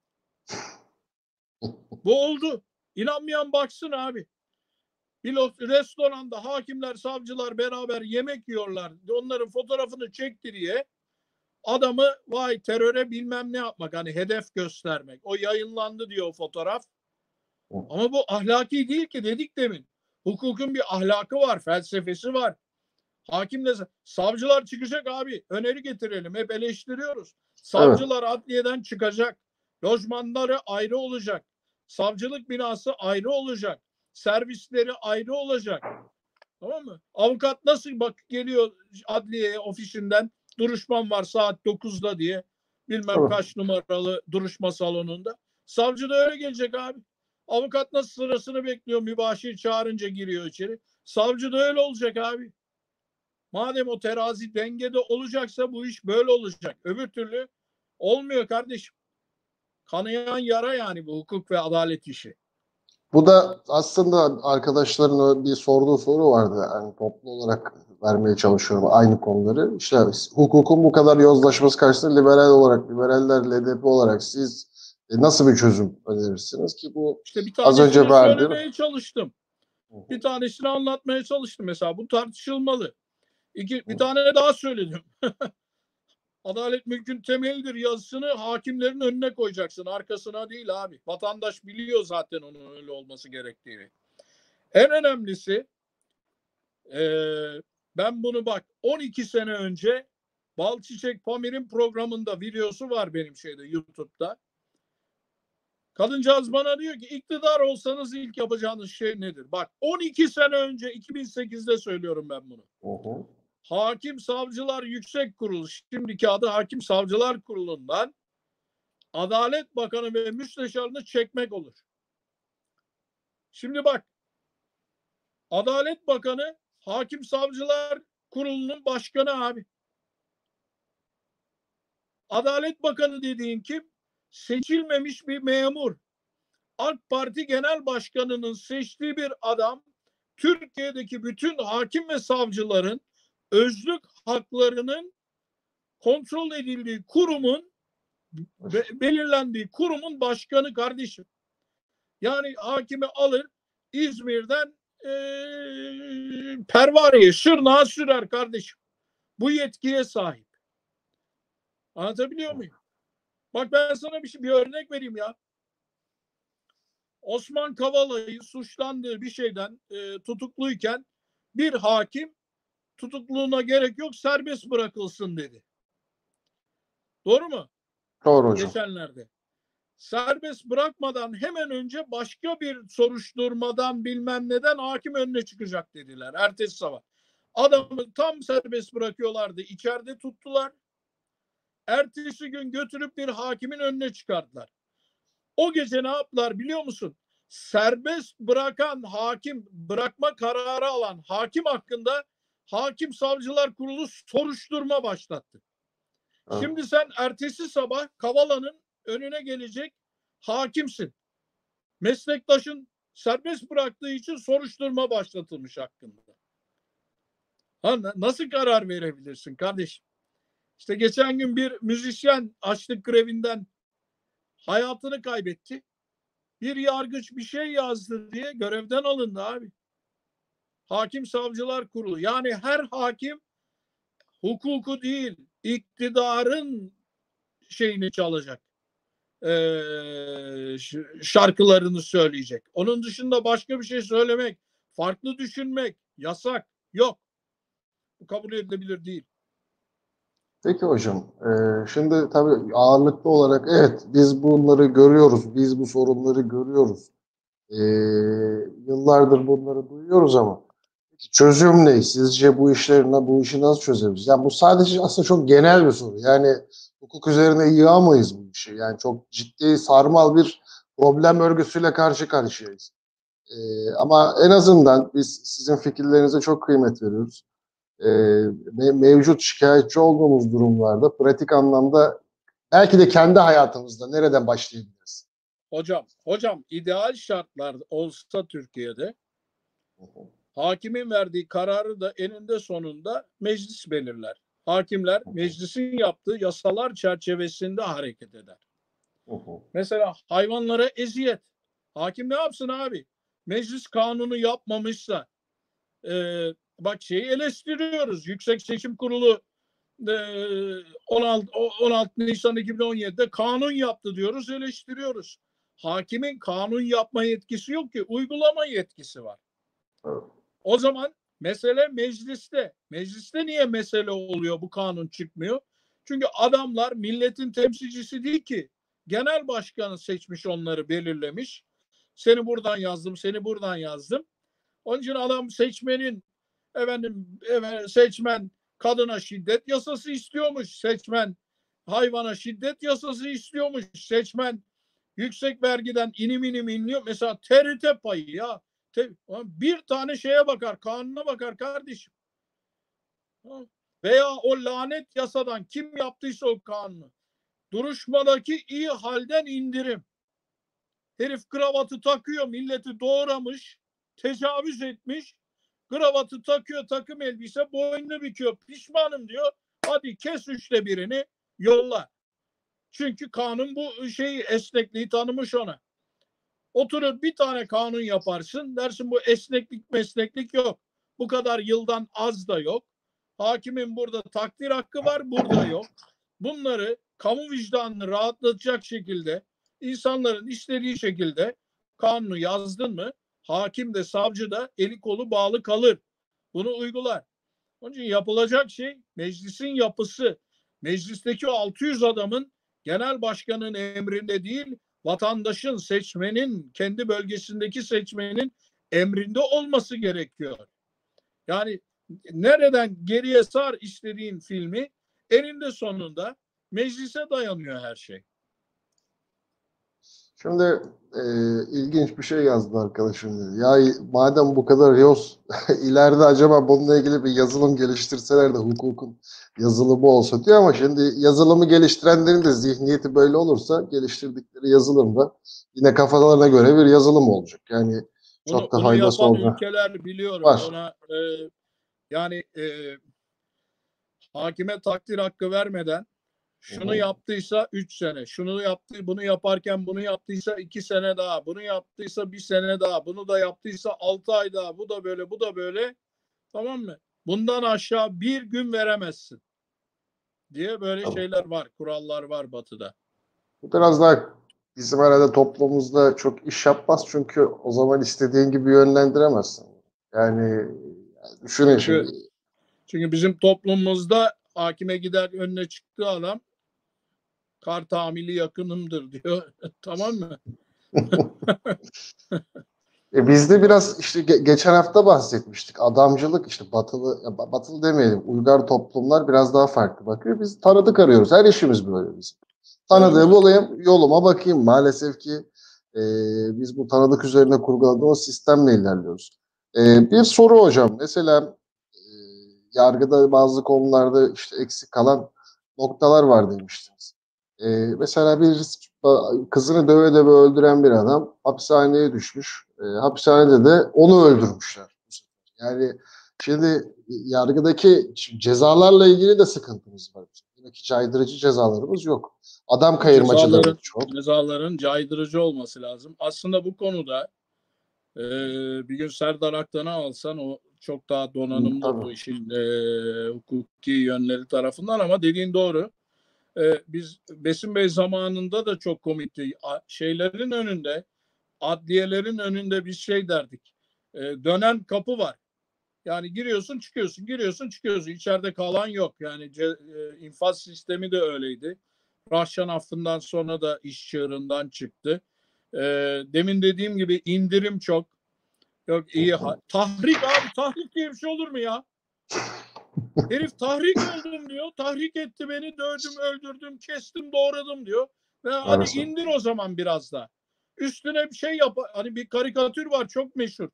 Bu oldu. İnanmayan baksın abi. Bir restoranda hakimler, savcılar beraber yemek yiyorlar. Onların fotoğrafını çektiriye adamı vay teröre bilmem ne yapmak. Hani hedef göstermek. O yayınlandı diyor o fotoğraf. Ama bu ahlaki değil ki dedik demin. Hukukun bir ahlakı var, felsefesi var. Hakimle savcılar çıkacak abi. Öneri getirelim. Hep eleştiriyoruz. Savcılar adliyeden çıkacak. Lojmanları ayrı olacak. Savcılık binası ayrı olacak. Servisleri ayrı olacak. Tamam mı? Avukat nasıl bak geliyor adliyeye ofisinden duruşmam var saat 9'da diye bilmem kaç numaralı duruşma salonunda. Savcı da öyle gelecek abi. Avukat nasıl sırasını bekliyor mübaşir çağırınca giriyor içeri. Savcı da öyle olacak abi. Madem o terazi dengede olacaksa bu iş böyle olacak. Öbür türlü olmuyor kardeşim. Kanayan yara yani bu hukuk ve adalet işi. Bu da aslında arkadaşların bir sorduğu soru vardı. Yani toplu olarak vermeye çalışıyorum aynı konuları. İşte hukukun bu kadar yozlaşması karşısında liberaller LDP olarak siz nasıl bir çözüm önerirsiniz ki bu İşte bir az önce tanesini verdiğim. söylemeye çalıştım. Bir tanesini anlatmaya çalıştım mesela. Bu tartışılmalı. Bir tane daha söyledim. Adalet mülkün temelidir yazısını hakimlerin önüne koyacaksın. Arkasına değil abi. Vatandaş biliyor zaten onun öyle olması gerektiğini. En önemlisi ben bunu bak 12 sene önce Balçiçek Pamir'in programında videosu var benim YouTube'da. Kadıncağız bana diyor ki iktidar olsanız ilk yapacağınız şey nedir? Bak 12 sene önce 2008'de söylüyorum ben bunu. Hakim Savcılar Yüksek Kurulu, şimdiki adı Hakim Savcılar Kurulu'ndan Adalet Bakanı ve Müsteşarını çekmek olur. Şimdi bak Adalet Bakanı Hakim Savcılar Kurulu'nun başkanı abi. Adalet Bakanı dediğin kim? Seçilmemiş bir memur. AK Parti Genel Başkanı'nın seçtiği bir adam Türkiye'deki bütün hakim ve savcıların özlük haklarının kontrol edildiği kurumun belirlendiği kurumun başkanı kardeşim. Yani hakimi alır İzmir'den Pervare'ye, Şırnak'a sürer kardeşim. Bu yetkiye sahip. Anlatabiliyor muyum? Bak ben sana bir örnek vereyim ya. Osman Kavala'yı suçlandığı bir şeyden tutukluyken bir hakim tutukluğuna gerek yok serbest bırakılsın dedi. Doğru mu? Doğru hocam. Geçenlerde. Serbest bırakmadan hemen önce başka bir soruşturmadan bilmem neden hakim önüne çıkacak dediler. Ertesi sabah. Adamı tam serbest bırakıyorlardı. İçeride tuttular. Ertesi gün götürüp bir hakimin önüne çıkardılar. O gece ne yaptılar biliyor musun? Serbest bırakan hakim, bırakma kararı alan hakim hakkında Hakim Savcılar Kurulu soruşturma başlattı. Evet. Şimdi sen ertesi sabah Kavala'nın önüne gelecek hakimsin. Meslektaşın serbest bıraktığı için soruşturma başlatılmış hakkında. Nasıl karar verebilirsin kardeşim? İşte geçen gün bir müzisyen açlık grevinden hayatını kaybetti. Bir yargıç bir şey yazdı diye görevden alındı abi. Hakim Savcılar Kurulu. Yani her hakim hukuku değil, iktidarın şeyini çalacak. Şarkılarını söyleyecek. Onun dışında başka bir şey söylemek, farklı düşünmek yasak. Yok. Bu kabul edilebilir değil. Peki hocam, şimdi tabii ağırlıklı olarak evet biz bunları görüyoruz, biz bu sorunları görüyoruz. Yıllardır bunları duyuyoruz ama çözüm ne? Sizce bu işi nasıl çözebiliriz? Yani bu sadece aslında çok genel bir soru. Yani hukuk üzerine yığamayız bu işi. Yani çok ciddi sarmal bir problem örgüsüyle karşı karşıyayız. Ama en azından biz sizin fikirlerinize çok kıymet veriyoruz. Mevcut şikayetçi olduğumuz durumlarda pratik anlamda belki de kendi hayatımızda nereden başlayabiliriz? Hocam ideal şartlar olsa Türkiye'de hakimin verdiği kararı da eninde sonunda meclis belirler. Hakimler meclisin yaptığı yasalar çerçevesinde hareket eder. Mesela hayvanlara eziyet. Hakim ne yapsın abi? Meclis kanunu yapmamışsa bak şeyi eleştiriyoruz. Yüksek Seçim Kurulu 16 Nisan 2017'de kanun yaptı diyoruz, eleştiriyoruz. Hakimin kanun yapma yetkisi yok ki, uygulama yetkisi var. O zaman mesele mecliste. Mecliste niye mesele oluyor, bu kanun çıkmıyor? Çünkü adamlar milletin temsilcisi değil ki. Genel başkanı seçmiş, onları belirlemiş. Seni buradan yazdım, seni buradan yazdım. Onun için adam seçmenin seçmen kadına şiddet yasası istiyormuş. Seçmen hayvana şiddet yasası istiyormuş. Seçmen yüksek vergiden inim inliyor. Mesela TRT payı ya. Bir tane şeye bakar, kanuna bakar kardeşim. Veya o lanet yasadan kim yaptıysa o kanunu. Duruşmadaki iyi halden indirim. Herif kravatı takıyor, milleti doğramış, tecavüz etmiş. Kravatı takıyor, takım elbise, boynunu büküyor. Pişmanım diyor. Hadi kes 1/3'ünü yolla. Çünkü kanun bu şeyi, esnekliği tanımış ona. Oturur bir tane kanun yaparsın, dersin bu esneklik yok. Bu kadar yıldan az da yok. Hakimin burada takdir hakkı var, burada yok. Bunları kamu vicdanını rahatlatacak şekilde, insanların istediği şekilde kanunu yazdın mı, hakim de savcı da eli kolu bağlı kalır. Bunu uygular. Onun için yapılacak şey meclisin yapısı. Meclisteki o 600 adamın genel başkanın emrinde değil, vatandaşın, seçmenin, kendi bölgesindeki seçmenin emrinde olması gerekiyor. Yani nereden geriye sar istediğin filmi, eninde sonunda meclise dayanıyor her şey. Şimdi ilginç bir şey yazdı arkadaşım dedi. Ya madem bu kadar yoz ileride acaba bununla ilgili bir yazılım geliştirseler de hukukun yazılımı olsa diyor ama şimdi yazılımı geliştirenlerin de zihniyeti böyle olursa geliştirdikleri yazılım da yine kafalarına göre bir yazılım olacak. Yani çok da Bunu faydası yapan olma ülkeler biliyorum. var. Ona yani hakime takdir hakkı vermeden Hı şunu hı. yaptıysa 3 sene, şunu yaptı, bunu yaparken bunu yaptıysa 2 sene daha, bunu yaptıysa 1 sene daha, bunu da yaptıysa 6 ay daha, bu da böyle, bu da böyle. Tamam mı? Bundan aşağı bir gün veremezsin diye böyle Tamam. şeyler var, kurallar var Batı'da. Bu biraz daha bizim herhalde toplumumuzda çok iş yapmaz çünkü o zaman istediğin gibi yönlendiremezsin. Yani düşünün şimdi. Çünkü bizim toplumumuzda hakime gider önüne çıktığı adam kar tamili yakınımdır diyor. Tamam mı? Bizde biraz işte geçen hafta bahsetmiştik. Adamcılık işte batılı, batılı demeyelim. Uygar toplumlar biraz daha farklı bakıyor. Biz tanıdık arıyoruz. Her işimiz böyle bizim. Değil Tanıdığı mi? bulayım, yoluma bakayım. Maalesef ki e, biz bu tanıdık üzerine kurguladığımız sistemle ilerliyoruz. Bir soru hocam. Mesela e, yargıda bazı konularda işte eksik kalan noktalar var demiştiniz. Mesela bir kızını döve döve öldüren bir adam hapishaneye düşmüş. Hapishanede de onu öldürmüşler. Yani şimdi yargıdaki cezalarla ilgili de sıkıntımız var. Demek ki caydırıcı cezalarımız yok. Adam kayırmacılarımız Cezaların çok. cezaların caydırıcı olması lazım. Aslında bu konuda bir gün Serdar Aktan'ı alsan o çok daha donanımlı Tabii. bu işin hukuki yönleri tarafından ama dediğin doğru. Biz Besim Bey zamanında da çok komikti. Şeylerin önünde, adliyelerin önünde bir şey derdik. Dönen kapı var. Yani giriyorsun çıkıyorsun, giriyorsun çıkıyorsun. İçeride kalan yok. Yani infaz sistemi de öyleydi. Rahşan affından sonra da iş çığırından çıktı. Demin dediğim gibi indirim çok. Yok iyi. Tahrik abi. Tahrik diye bir şey olur mu ya? Herif tahrik oldum diyor. Tahrik etti beni. Dövdüm, öldürdüm, kestim, doğradım diyor. Ve hadi Maalesef. indir o zaman biraz da. Üstüne bir şey yap. Hani bir karikatür var çok meşhur.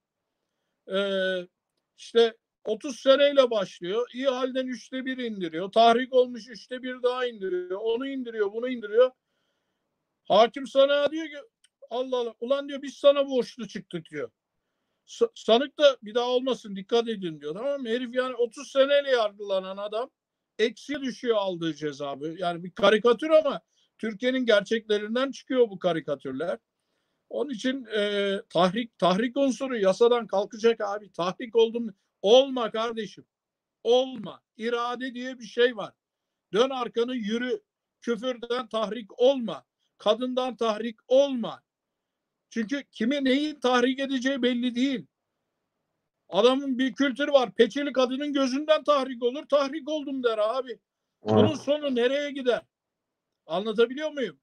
İşte 30 seneyle başlıyor. İyi halden 1/3 indiriyor. Tahrik olmuş 1/3 daha indiriyor. Onu indiriyor, bunu indiriyor. Hakim sana diyor ki Allah Allah ulan diyor biz sana borçlu çıktık diyor. Sanık da bir daha olmasın dikkat edin diyor. Tamam mı? Herif yani 30 seneyle yargılanan adam eksiye düşüyor aldığı ceza. Yani bir karikatür ama Türkiye'nin gerçeklerinden çıkıyor bu karikatürler. Onun için tahrik unsuru yasadan kalkacak abi. Tahrik oldum. Olma kardeşim. Olma. İrade diye bir şey var. Dön arkanı yürü. Küfürden tahrik olma. Kadından tahrik olma. Çünkü kimi neyin tahrik edeceği belli değil. Adamın bir kültürü var. Peçeli kadının gözünden tahrik olur. Tahrik oldum der abi. Bunun Evet. sonu nereye gider? Anlatabiliyor muyum?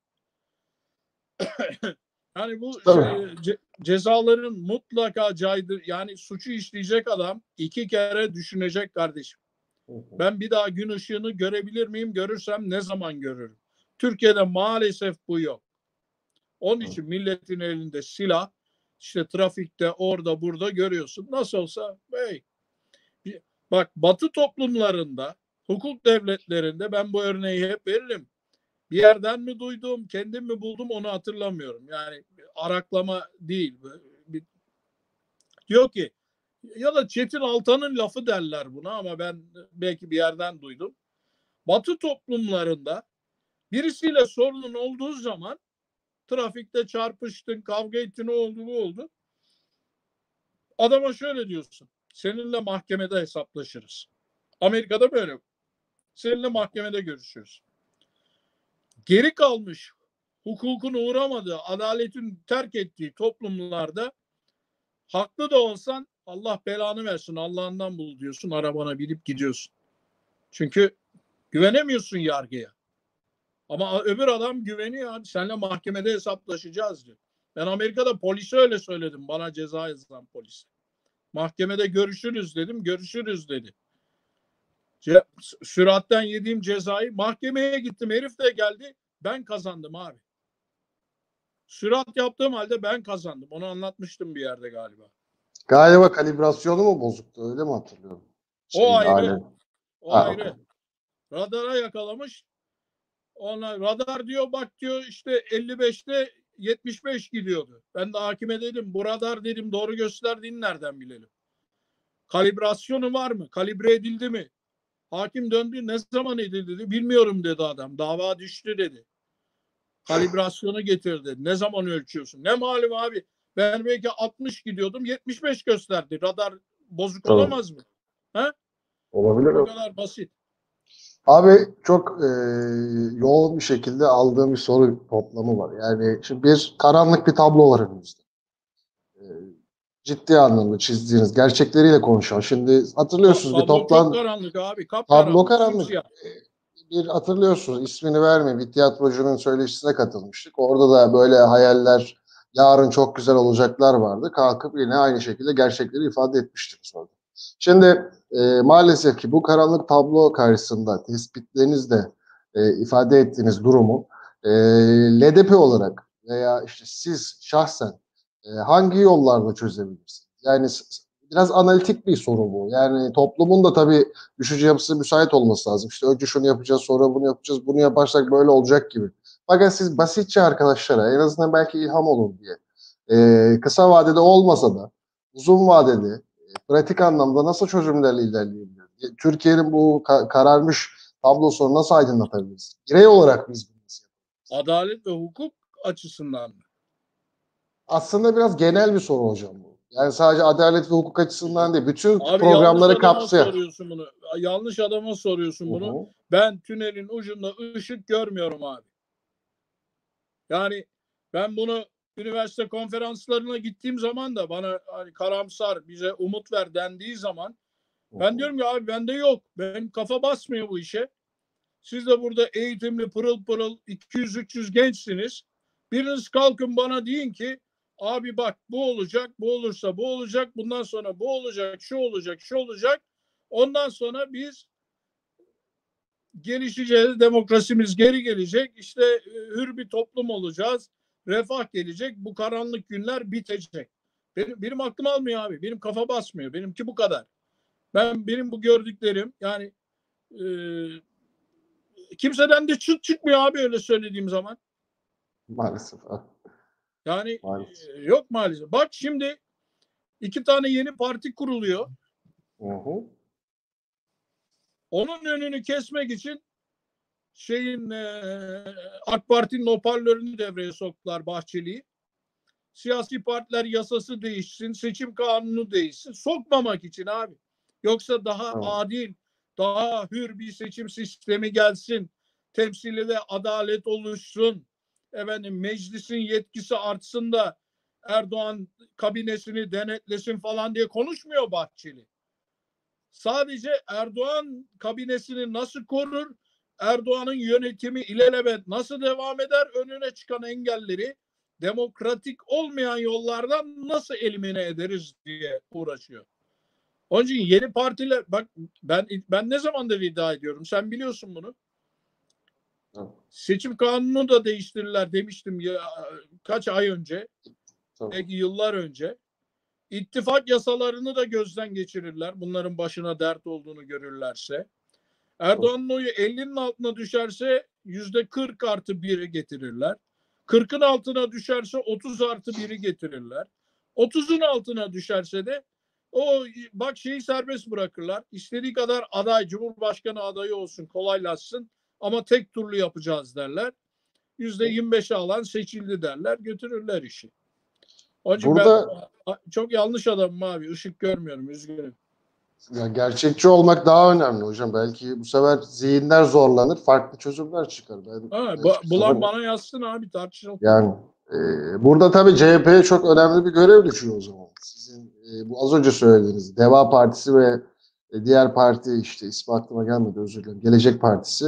Yani bu Tabii. cezaların mutlaka yani suçu işleyecek adam 2 kere düşünecek kardeşim. Ben bir daha gün ışığını görebilir miyim? Görürsem ne zaman görürüm? Türkiye'de maalesef bu yok. Onun için milletin elinde silah, işte trafikte orada burada görüyorsun. Nasıl olsa hey, bak Batı toplumlarında, hukuk devletlerinde ben bu örneği hep veririm. Bir yerden mi duydum, kendim mi buldum onu hatırlamıyorum. Yani araklama değil. Diyor ki ya da Çetin Altan'ın lafı derler buna ama ben belki bir yerden duydum. Batı toplumlarında birisiyle sorunun olduğu zaman trafikte çarpıştın, kavga ettin, o oldu, bu oldu. Adama şöyle diyorsun. Seninle mahkemede hesaplaşırız. Amerika'da böyle. Seninle mahkemede görüşürüz. Geri kalmış, hukukun uğramadığı, adaletin terk ettiği toplumlarda haklı da olsan Allah belanı versin, Allah'ından bul diyorsun, arabana binip gidiyorsun. Çünkü güvenemiyorsun yargıya. Ama öbür adam güveniyor. Seninle mahkemede hesaplaşacağız diyor. Ben Amerika'da polise öyle söyledim. Bana ceza yazan polis. Mahkemede görüşürüz dedim. Görüşürüz dedi. Süratten yediğim cezayı mahkemeye gittim. Herif de geldi. Ben kazandım abi. Sürat yaptığım halde ben kazandım. Onu anlatmıştım bir yerde galiba. Galiba kalibrasyonu mu bozuktu, öyle mi hatırlıyorum? O Şeyin, ayrı. aletin. O Ha, okey. ayrı. Radara yakalamış. Ona radar diyor, bak diyor işte 55'te 75 gidiyordu. Ben de hakime dedim, bu radar dedim doğru gösterdiğini nereden bilelim? Kalibrasyonu var mı? Kalibre edildi mi? Hakim döndü, ne zaman edildi dedi. Bilmiyorum dedi adam. Dava düştü dedi. Kalibrasyonu getirdi. Ne zaman ölçüyorsun? Ne malum abi? Ben belki 60 gidiyordum, 75 gösterdi. Radar bozuk Tabii. olamaz mı? He? Olabilir. O kadar basit. Abi çok yoğun bir şekilde aldığım bir soru toplamı var. Yani şimdi bir karanlık bir tablo var önümüzde. E, ciddi anlamda çizdiğiniz, gerçekleriyle konuşan. Şimdi hatırlıyorsunuz bir Tablo çok toplan karanlık abi. tablo Kapkaranlık. karanlık. Simsiyah. Bir hatırlıyorsunuz, ismini vermeyeyim, bir tiyatrocunun söyleşisine katılmıştık. Orada da böyle hayaller, yarın çok güzel olacaklar vardı. Kalkıp yine aynı şekilde gerçekleri ifade etmiştik sonra. Şimdi maalesef ki bu karanlık tablo karşısında tespitlerinizle ifade ettiğiniz durumu LDP olarak veya işte siz şahsen hangi yollarla çözebilirsiniz? Yani biraz analitik bir soru bu. Yani toplumun da tabii düşünce yapısı müsait olması lazım. İşte önce şunu yapacağız, sonra bunu yapacağız, bunu yaparsak böyle olacak gibi. Fakat siz basitçe arkadaşlara en azından belki ilham olur diye kısa vadede olmasa da uzun vadede pratik anlamda nasıl çözümlerle ilerleyebilir? Türkiye'nin bu kararmış tablosunu nasıl aydınlatabiliriz? Birey olarak biz bunu nasıl yapabiliriz? Adalet ve hukuk açısından mı? Aslında biraz genel bir soru hocam bu. Yani sadece adalet ve hukuk açısından değil, bütün Abi yanlış programları adama kapsayan. soruyorsun bunu. Yanlış adama soruyorsun Hı bunu. hı. Ben tünelin ucunda ışık görmüyorum abi. Yani ben bunu üniversite konferanslarına gittiğim zaman da bana hani karamsar, bize umut ver dendiği zaman ben diyorum ki abi bende yok. Benim kafa basmıyor bu işe. Siz de burada eğitimli pırıl pırıl 200-300 gençsiniz. Biriniz kalkın bana deyin ki abi bak bu olacak, bu olursa bu olacak, bundan sonra bu olacak, şu olacak, şu olacak. Ondan sonra biz gelişeceğiz, demokrasimiz geri gelecek, işte hür bir toplum olacağız, refah gelecek, bu karanlık günler bitecek. Benim aklım almıyor abi, benim kafa basmıyor, benimki bu kadar. Benim bu gördüklerim yani e, kimseden de çıt çıkmıyor abi öyle söylediğim zaman. Maalesef. Yani Maalesef. yok maalesef. Bak şimdi 2 tane yeni parti kuruluyor. Hı hı. Onun önünü kesmek için AK Parti'nin hoparlörünü devreye soktular Bahçeli'yi. Siyasi partiler yasası değişsin, seçim kanunu değişsin. Sokmamak için abi. Yoksa daha Tamam. adil, daha hür bir seçim sistemi gelsin. Temsilde adalet oluşsun. Efendim meclisin yetkisi artsın da Erdoğan kabinesini denetlesin falan diye konuşmuyor Bahçeli. Sadece Erdoğan kabinesini nasıl korur, Erdoğan'ın yönetimi ilelebet nasıl devam eder, önüne çıkan engelleri demokratik olmayan yollardan nasıl elimine ederiz diye uğraşıyor. Onun için yeni partiler, bak ben ne zamandır iddia ediyorum, sen biliyorsun bunu. Tamam. Seçim kanunu da değiştirirler demiştim ya, kaç ay önce, Tamam. belki yıllar önce. İttifak yasalarını da gözden geçirirler. Bunların başına dert olduğunu görürlerse. Erdoğan'ın oyu 50'nin altına düşerse %40+1'i getirirler. 40'ın altına düşerse 30+1'i getirirler. 30'un altına düşerse de o bak şeyi serbest bırakırlar. İstediği kadar aday, Cumhurbaşkanı adayı olsun, kolaylaşsın ama tek turlu yapacağız derler. %25'i alan seçildi derler, götürürler işi. Onun için ben Burada çok yanlış adamım abi. Işık görmüyorum. Üzgünüm. ya gerçekçi olmak daha önemli hocam. Belki bu sefer zihinler zorlanır, farklı çözümler çıkar. Ha, Ben hiçbir bulan zaman bana yazsın abi, tartışalım. yani burada tabii CHP'ye çok önemli bir görev düşüyor o zaman. Sizin bu az önce söylediğiniz Deva Partisi ve diğer parti işte ismi aklıma gelmedi, özür dilerim. Gelecek Partisi.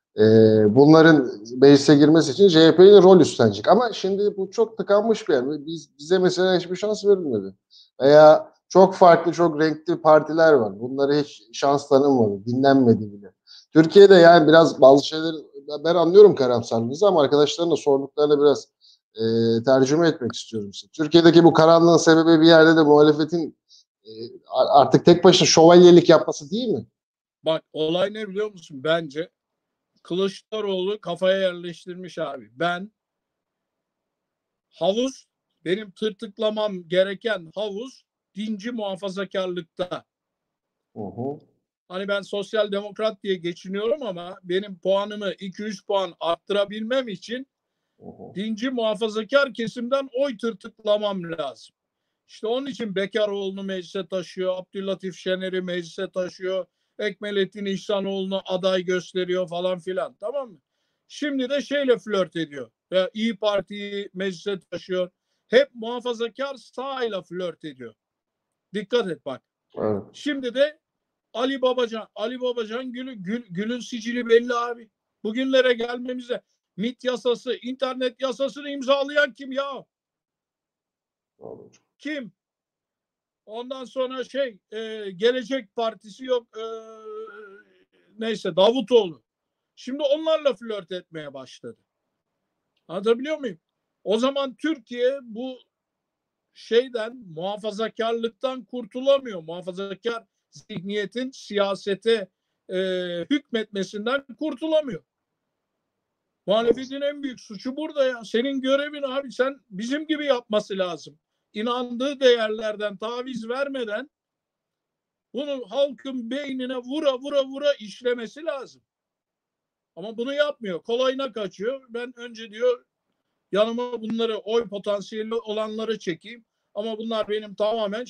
Bunların meclise girmesi için CHP'ye rol üstlenecek. Ama şimdi bu çok tıkanmış bir yer. Bize mesela hiçbir şans verilmedi. Veya çok farklı, çok renkli partiler var. Bunlara hiç şans tanınmadı, dinlenmedi bile. Türkiye'de yani biraz bazı şeyler, ben anlıyorum karamsarlığınızı ama arkadaşların da sorduklarına biraz tercüme etmek istiyorum size. Türkiye'deki bu karanlığın sebebi bir yerde de muhalefetin artık tek başına şövalyelik yapması değil mi? Bak olay ne biliyor musun? Bence Kılıçdaroğlu kafaya yerleştirmiş abi. Havuz, benim tırtıklamam gereken havuz dinci muhafazakarlıkta. Hı hı. Hani ben sosyal demokrat diye geçiniyorum ama benim puanımı 2-3 puan arttırabilmem için Hı hı. dinci muhafazakar kesimden oy tırtıklamam lazım. İşte onun için Bekaroğlu'nu meclise taşıyor, Abdülatif Şener'i meclise taşıyor, Ekmelettin İhsanoğlu'nu aday gösteriyor falan filan, tamam mı? Şimdi de şeyle flört ediyor. İyi Parti'yi meclise taşıyor. Hep muhafazakar sağıyla flört ediyor. Dikkat et bak. Evet. Şimdi de Ali Babacan Gül'ün sicili belli abi. Bugünlere gelmemize MİT yasası, internet yasasını imzalayan kim ya? Doğru. Kim? Ondan sonra Gelecek Partisi yok. Neyse Davutoğlu. Şimdi onlarla flört etmeye başladı. Anlatabiliyor muyum? O zaman Türkiye bu muhafazakarlıktan kurtulamıyor. Muhafazakar zihniyetin siyasete hükmetmesinden kurtulamıyor. Muhalefetin en büyük suçu burada ya. Senin görevin abi, sen bizim gibi yapması lazım. İnandığı değerlerden taviz vermeden bunu halkın beynine vura işlemesi lazım. Ama bunu yapmıyor. Kolayına kaçıyor. Ben önce diyor yanıma bunları oy potansiyeli olanları çekeyim. Ama bunlar benim tamamen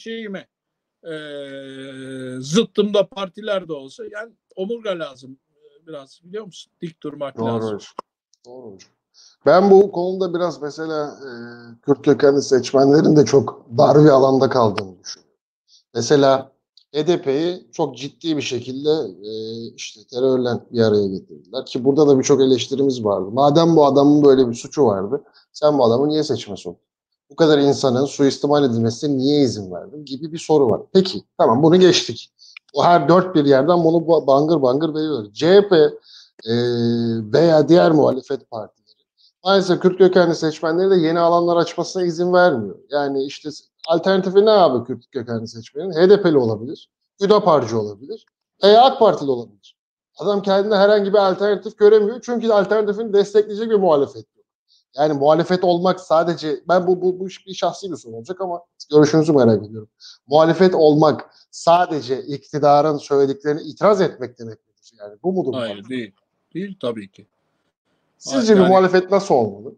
zıttımda partiler de olsa. Yani omurga lazım biraz, biliyor musun? Dik durmak Doğru lazım. hocam. Doğru hocam. Ben bu konuda biraz mesela Kürt kökenli seçmenlerin de çok dar bir alanda kaldığını düşünüyorum. Mesela HDP'yi çok ciddi bir şekilde işte terörle bir araya getirdiler. Ki burada da birçok eleştirimiz vardı. Madem bu adamın böyle bir suçu vardı, sen bu adamı niye seçme soktun? Bu kadar insanın suistimal edilmesine niye izin verdin gibi bir soru var. Peki, tamam bunu geçtik. O her dört bir yerden bunu bangır bangır veriyor. CHP veya diğer muhalefet partileri maalesef Kürt kökenli seçmenleri de yeni alanlar açmasına izin vermiyor. Yani işte alternatifi ne abi Kürt kökenli seçmenin? HDP'li olabilir, Hüdaparcı olabilir veya AK Partili olabilir. Adam kendine herhangi bir alternatif göremiyor. Çünkü alternatifini destekleyecek bir muhalefet yok. Yani muhalefet olmak sadece, ben bu bir şahsi bir soru olacak ama görüşünüzü merak ediyorum. Muhalefet olmak sadece iktidarın söylediklerine itiraz etmek demek midir? Yani bu mudur Hayır, muhalefet? değil. Değil tabii ki. Sizce bir Yani muhalefet nasıl olmalı?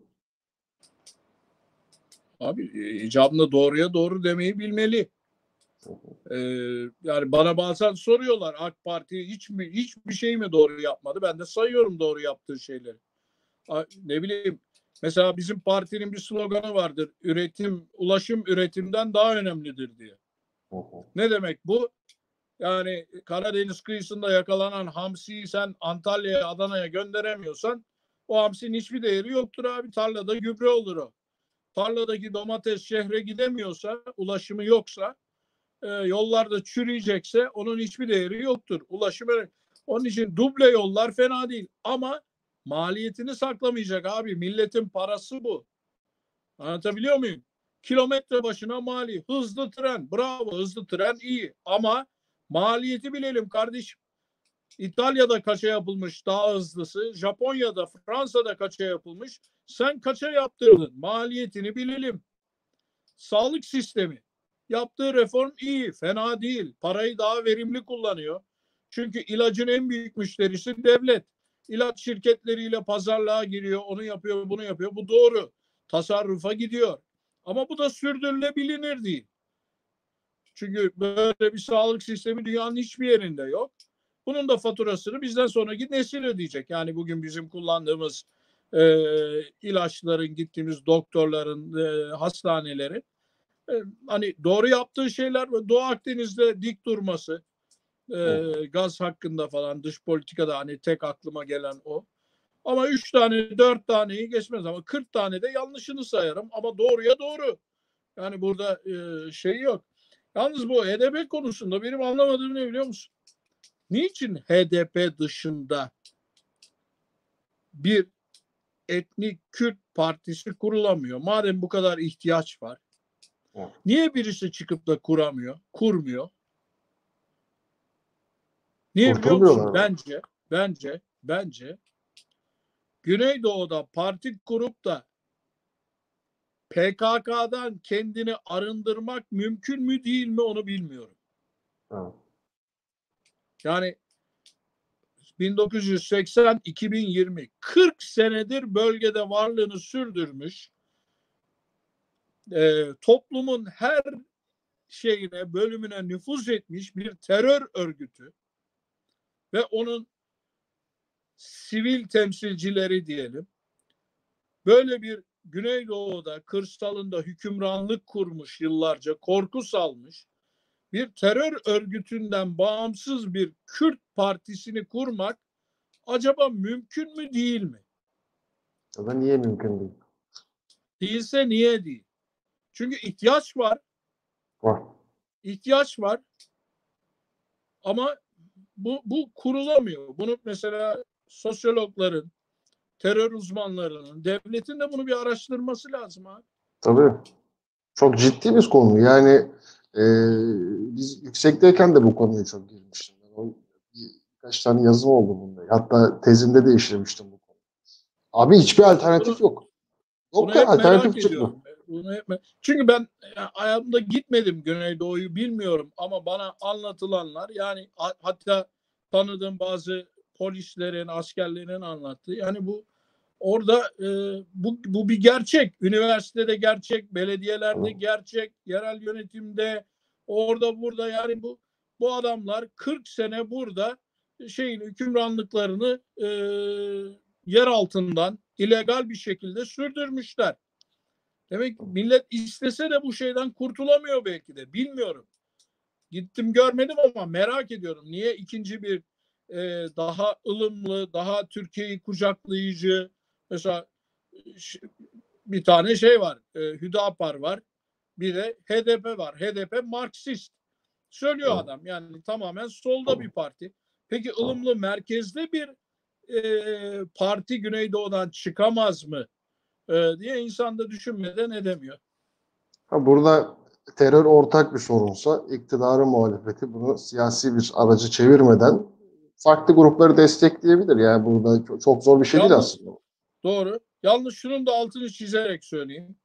abi icabında doğruya doğru demeyi bilmeli. Yani bana bazen soruyorlar, AK Parti hiçbir şey mi doğru yapmadı? Ben de sayıyorum doğru yaptığı şeyleri. Ne bileyim, mesela bizim partinin bir sloganı vardır. Ulaşım üretimden daha önemlidir diye. Ne demek bu? Yani Karadeniz kıyısında yakalanan hamsiyi sen Antalya'ya, Adana'ya gönderemiyorsan o hamsinin hiçbir değeri yoktur abi. Tarlada gübre olur o. Tarladaki domates şehre gidemiyorsa, ulaşımı yoksa, yollarda çürüyecekse onun hiçbir değeri yoktur. Onun için duble yollar fena değil ama maliyetini saklamayacak abi. Milletin parası bu. Anlatabiliyor muyum? Kilometre başına mali. Hızlı tren. Bravo, hızlı tren iyi. Ama maliyeti bilelim kardeşim. İtalya'da kaça yapılmış daha hızlısı. Japonya'da, Fransa'da kaça yapılmış. Sen kaça yaptırdın? Maliyetini bilelim. Sağlık sistemi. Yaptığı reform iyi, fena değil. Parayı daha verimli kullanıyor. Çünkü ilacın en büyük müşterisi devlet. İlaç şirketleriyle pazarlığa giriyor, onu yapıyor, bunu yapıyor. Bu doğru. Tasarrufa gidiyor. Ama bu da sürdürülebilir değil. Çünkü böyle bir sağlık sistemi dünyanın hiçbir yerinde yok. Bunun da faturasını bizden sonraki nesil ödeyecek. Yani bugün bizim kullandığımız ilaçların, gittiğimiz doktorların, hastanelerin hani doğru yaptığı şeyler ve Doğu Akdeniz'de dik durması, gaz hakkında falan, dış politikada hani tek aklıma gelen o. Ama 3 tane 4 taneyi geçmez ama 40 tane de yanlışını sayarım ama doğruya doğru. Yani burada yok. Yalnız bu HDP konusunda benim anlamadığım ne biliyor musun? Niçin HDP dışında bir etnik Kürt partisi kurulamıyor. Madem bu kadar ihtiyaç var, niye birisi çıkıp da kurmuyor? Niye biliyor musun? Kurtulmuyorlar. Bence Güneydoğu'da parti kurup da PKK'dan kendini arındırmak mümkün mü değil mi onu bilmiyorum. Evet. Yani 1980-2020 40 senedir bölgede varlığını sürdürmüş, toplumun her şeyine, bölümüne nüfuz etmiş bir terör örgütü ve onun sivil temsilcileri diyelim, böyle bir Güneydoğu'da, kırsalında hükümranlık kurmuş yıllarca, korku salmış bir terör örgütünden bağımsız bir Kürt partisini kurmak acaba mümkün mü değil mi? Ya da niye mümkün değil? Değilse niye değil? Çünkü ihtiyaç var. Var. İhtiyaç var ama bu kurulamıyor. Bunu mesela sosyologların, terör uzmanlarının, devletin de bunu bir araştırması lazım abi. Tabii. Çok ciddi bir konu. Yani e, biz yüksekteyken de bu konuya çok girmiştim. Birkaç tane yazım oldu bunda. Hatta tezimde de işlemiştim bu konuyu. Abi hiçbir alternatif Bunu, yok. bunu Yok ya, hep merak alternatif çıkmıyor. ediyorum. Çünkü ben hayatımda gitmedim Güneydoğu'yu bilmiyorum ama bana anlatılanlar yani hatta tanıdığım bazı polislerin, askerlerin anlattığı yani bu orada bu bir gerçek. Üniversitede gerçek, belediyelerde gerçek, yerel yönetimde orada burada yani bu adamlar 40 sene burada hükümranlıklarını yer altından illegal bir şekilde sürdürmüşler. Demek ki millet istese de bu şeyden kurtulamıyor belki de. Bilmiyorum. Gittim görmedim ama merak ediyorum. Niye ikinci bir daha ılımlı, daha Türkiye'yi kucaklayıcı mesela bir tane var. Hüdapar var. Bir de HDP var. HDP Marksist. Söylüyor adam. Yani tamamen solda bir parti. Peki ılımlı merkezde bir parti Güneydoğu'dan çıkamaz mı? Diye insan da düşünmeden edemiyor. Ha, burada terör ortak bir sorunsa iktidarı muhalefeti bunu siyasi bir aracı çevirmeden farklı grupları destekleyebilir. Yani burada çok zor bir şey değil Yalnız aslında. doğru. Yalnız şunun da altını çizerek söyleyeyim.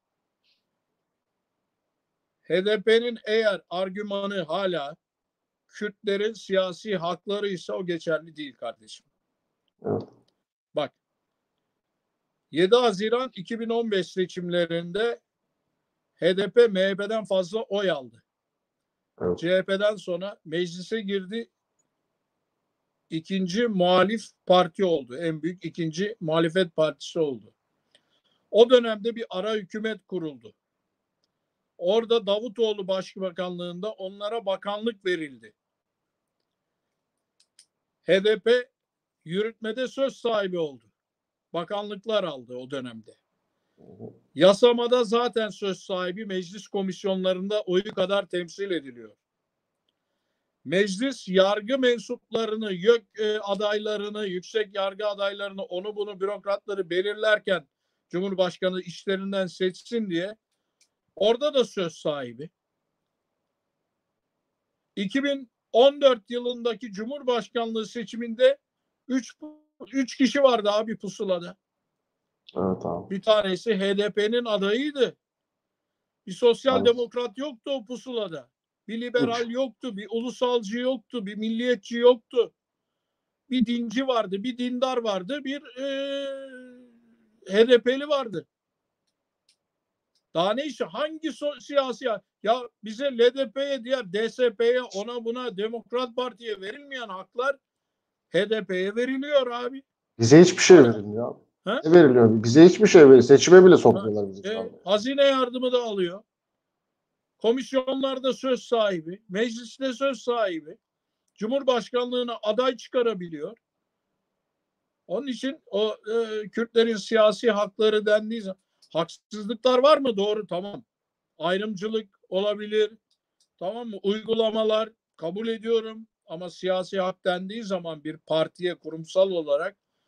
HDP'nin eğer argümanı hala Kürtlerin siyasi hakları ise o geçerli değil kardeşim. Evet. Bak 7 Haziran 2015 seçimlerinde HDP MHP'den fazla oy aldı. Evet. CHP'den sonra meclise girdi. İkinci muhalif parti oldu. En büyük ikinci muhalefet partisi oldu. O dönemde bir ara hükümet kuruldu. Orada Davutoğlu Başbakanlığında onlara bakanlık verildi. HDP yürütmede söz sahibi oldu. Bakanlıklar aldı o dönemde. Yasamada zaten söz sahibi meclis komisyonlarında oyu kadar temsil ediliyor. Meclis yargı mensuplarını, YÖK adaylarını, yüksek yargı adaylarını, onu bunu bürokratları belirlerken Cumhurbaşkanı işlerinden seçsin diye orada da söz sahibi. 2014 yılındaki Cumhurbaşkanlığı seçiminde 3 kişi vardı abi pusulada. Evet abi. Bir tanesi HDP'nin adayıydı. Bir sosyal Yani, demokrat yoktu o pusulada. Bir liberal yoktu, bir ulusalcı yoktu, bir milliyetçi yoktu. Bir dinci vardı, bir dindar vardı, bir HDP'li vardı. Daha ne işi? Hangi siyasi ya bize LDP'ye, diğer DSP'ye, ona buna Demokrat Parti'ye verilmeyen haklar HDP'ye veriliyor abi. bize hiçbir şey verilmiyor abi. Ha? Ne veriliyor? Bize hiçbir şey veriliyor. Seçime bile sokmuyorlar bizi şu anda. Hazine yardımı da alıyor. Komisyonlarda söz sahibi, mecliste söz sahibi, Cumhurbaşkanlığına aday çıkarabiliyor. Onun için o Kürtlerin siyasi hakları dendiği zaman haksızlıklar var mı? Doğru, tamam. Ayrımcılık olabilir. Tamam mı? Uygulamalar kabul ediyorum ama siyasi hak dendiği zaman bir partiye kurumsal olarak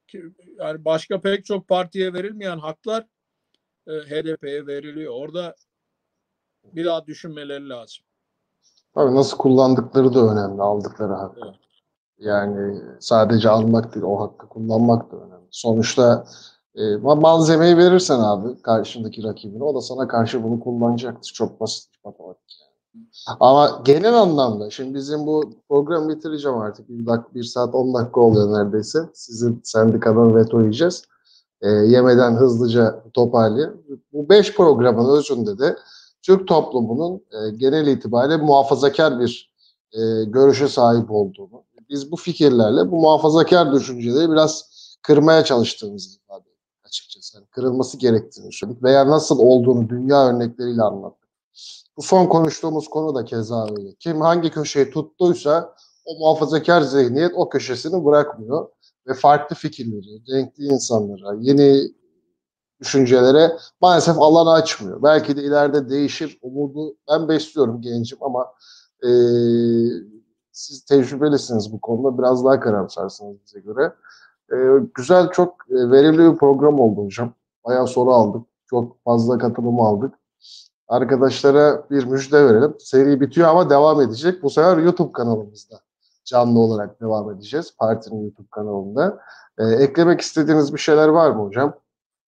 Yani başka pek çok partiye verilmeyen haklar HDP'ye veriliyor. Orada bir daha düşünmeleri lazım. Tabii nasıl kullandıkları da önemli, aldıkları hakkı. Evet. Yani sadece almak değil, o hakkı kullanmak da önemli. Sonuçta malzemeyi verirsen abi karşındaki rakibine, o da sana karşı bunu kullanacaktır. Çok basit bir matematik. Ama genel anlamda, şimdi bizim bu programı bitireceğim artık. 1 saat 10 dakika oluyor neredeyse. Sizin sendikadan veto yiyeceğiz. Yemeden hızlıca toparlayayım. Bu 5 programın özünde de Türk toplumunun genel itibariyle muhafazakar bir görüşe sahip olduğunu, biz bu fikirlerle bu muhafazakar düşünceleri biraz kırmaya çalıştığımızı ifade ediyoruz açıkçası. Yani kırılması gerektiğini söyledik veya nasıl olduğunu dünya örnekleriyle anlattık. Bu son konuştuğumuz konu da keza öyle. Kim hangi köşeyi tuttuysa o muhafazakar zihniyet o köşesini bırakmıyor ve farklı fikirleri, renkli insanlara, yeni düşüncelere maalesef alan açmıyor. Belki de ileride değişir umudu ben besliyorum gencim ama e, siz tecrübelisiniz bu konuda. Biraz daha karamsarsınız bize göre. E, güzel, çok verimli bir program oldu hocam. Bayağı soru aldık. Çok fazla katılım aldık. Arkadaşlara bir müjde verelim. Seri bitiyor ama devam edecek. Bu sefer YouTube kanalımızda canlı olarak devam edeceğiz. Partinin YouTube kanalında. Eklemek istediğiniz bir şeyler var mı hocam?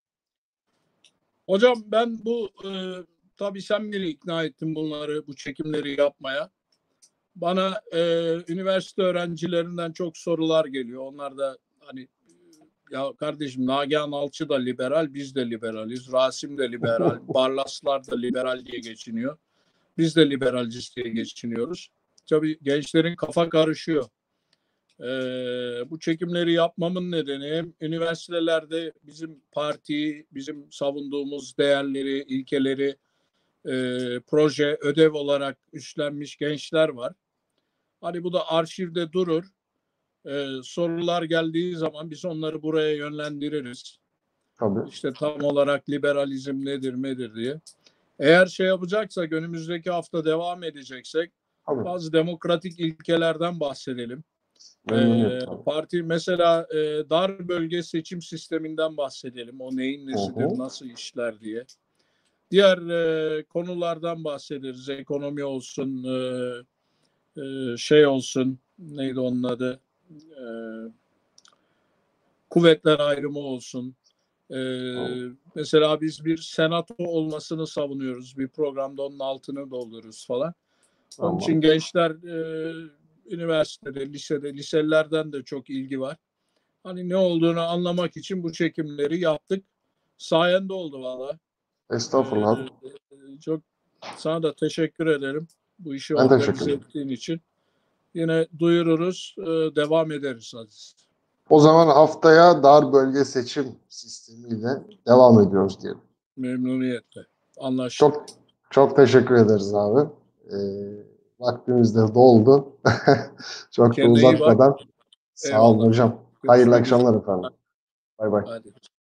Hocam ben tabii sen beni ikna ettin bu çekimleri yapmaya. Bana üniversite öğrencilerinden çok sorular geliyor. Onlar da hani ya kardeşim Nagihan Alçı da liberal, biz de liberaliz. Rasim de liberal, Barlaslar da liberal diye geçiniyor. Biz de liberalciz diye geçiniyoruz. Tabii gençlerin kafa karışıyor. Bu çekimleri yapmamın nedeni hem üniversitelerde bizim partiyi, bizim savunduğumuz değerleri, ilkeleri proje, ödev olarak üstlenmiş gençler var. Hani bu da arşivde durur. Sorular geldiği zaman biz onları buraya yönlendiririz. Tabii. İşte tam olarak liberalizm nedir diye. Eğer şey yapacaksak, önümüzdeki hafta devam edeceksek Tabii. bazı demokratik ilkelerden bahsedelim. Memnuniyetle. Parti mesela dar bölge seçim sisteminden bahsedelim. O neyin nesidir, nasıl işler diye. Diğer konulardan bahsederiz. Ekonomi olsun, şey olsun, neydi onun adı? Kuvvetler ayrımı olsun. Mesela biz bir senato olmasını savunuyoruz. Bir programda onun altını doldururuz falan. Onun Tamam. için gençler üniversitede, liselilerden de çok ilgi var. Hani ne olduğunu anlamak için bu çekimleri yaptık. Sayende oldu valla. Estağfurullah. Çok sana da teşekkür ederim bu işi Ben teşekkür organize ederim. ettiğin için. Yine duyururuz, devam ederiz Aziz. O zaman haftaya dar bölge seçim sistemiyle devam ediyoruz diyelim. Memnuniyetle. Anlaştık. Çok çok teşekkür ederiz abi. Vaktimiz de doldu. Çok da Kendine iyi bak. uzatmadan sağ olun Eyvallah. hocam. Hayırlı Görüşmek üzere. akşamlar efendim. Bay bay. Hadi.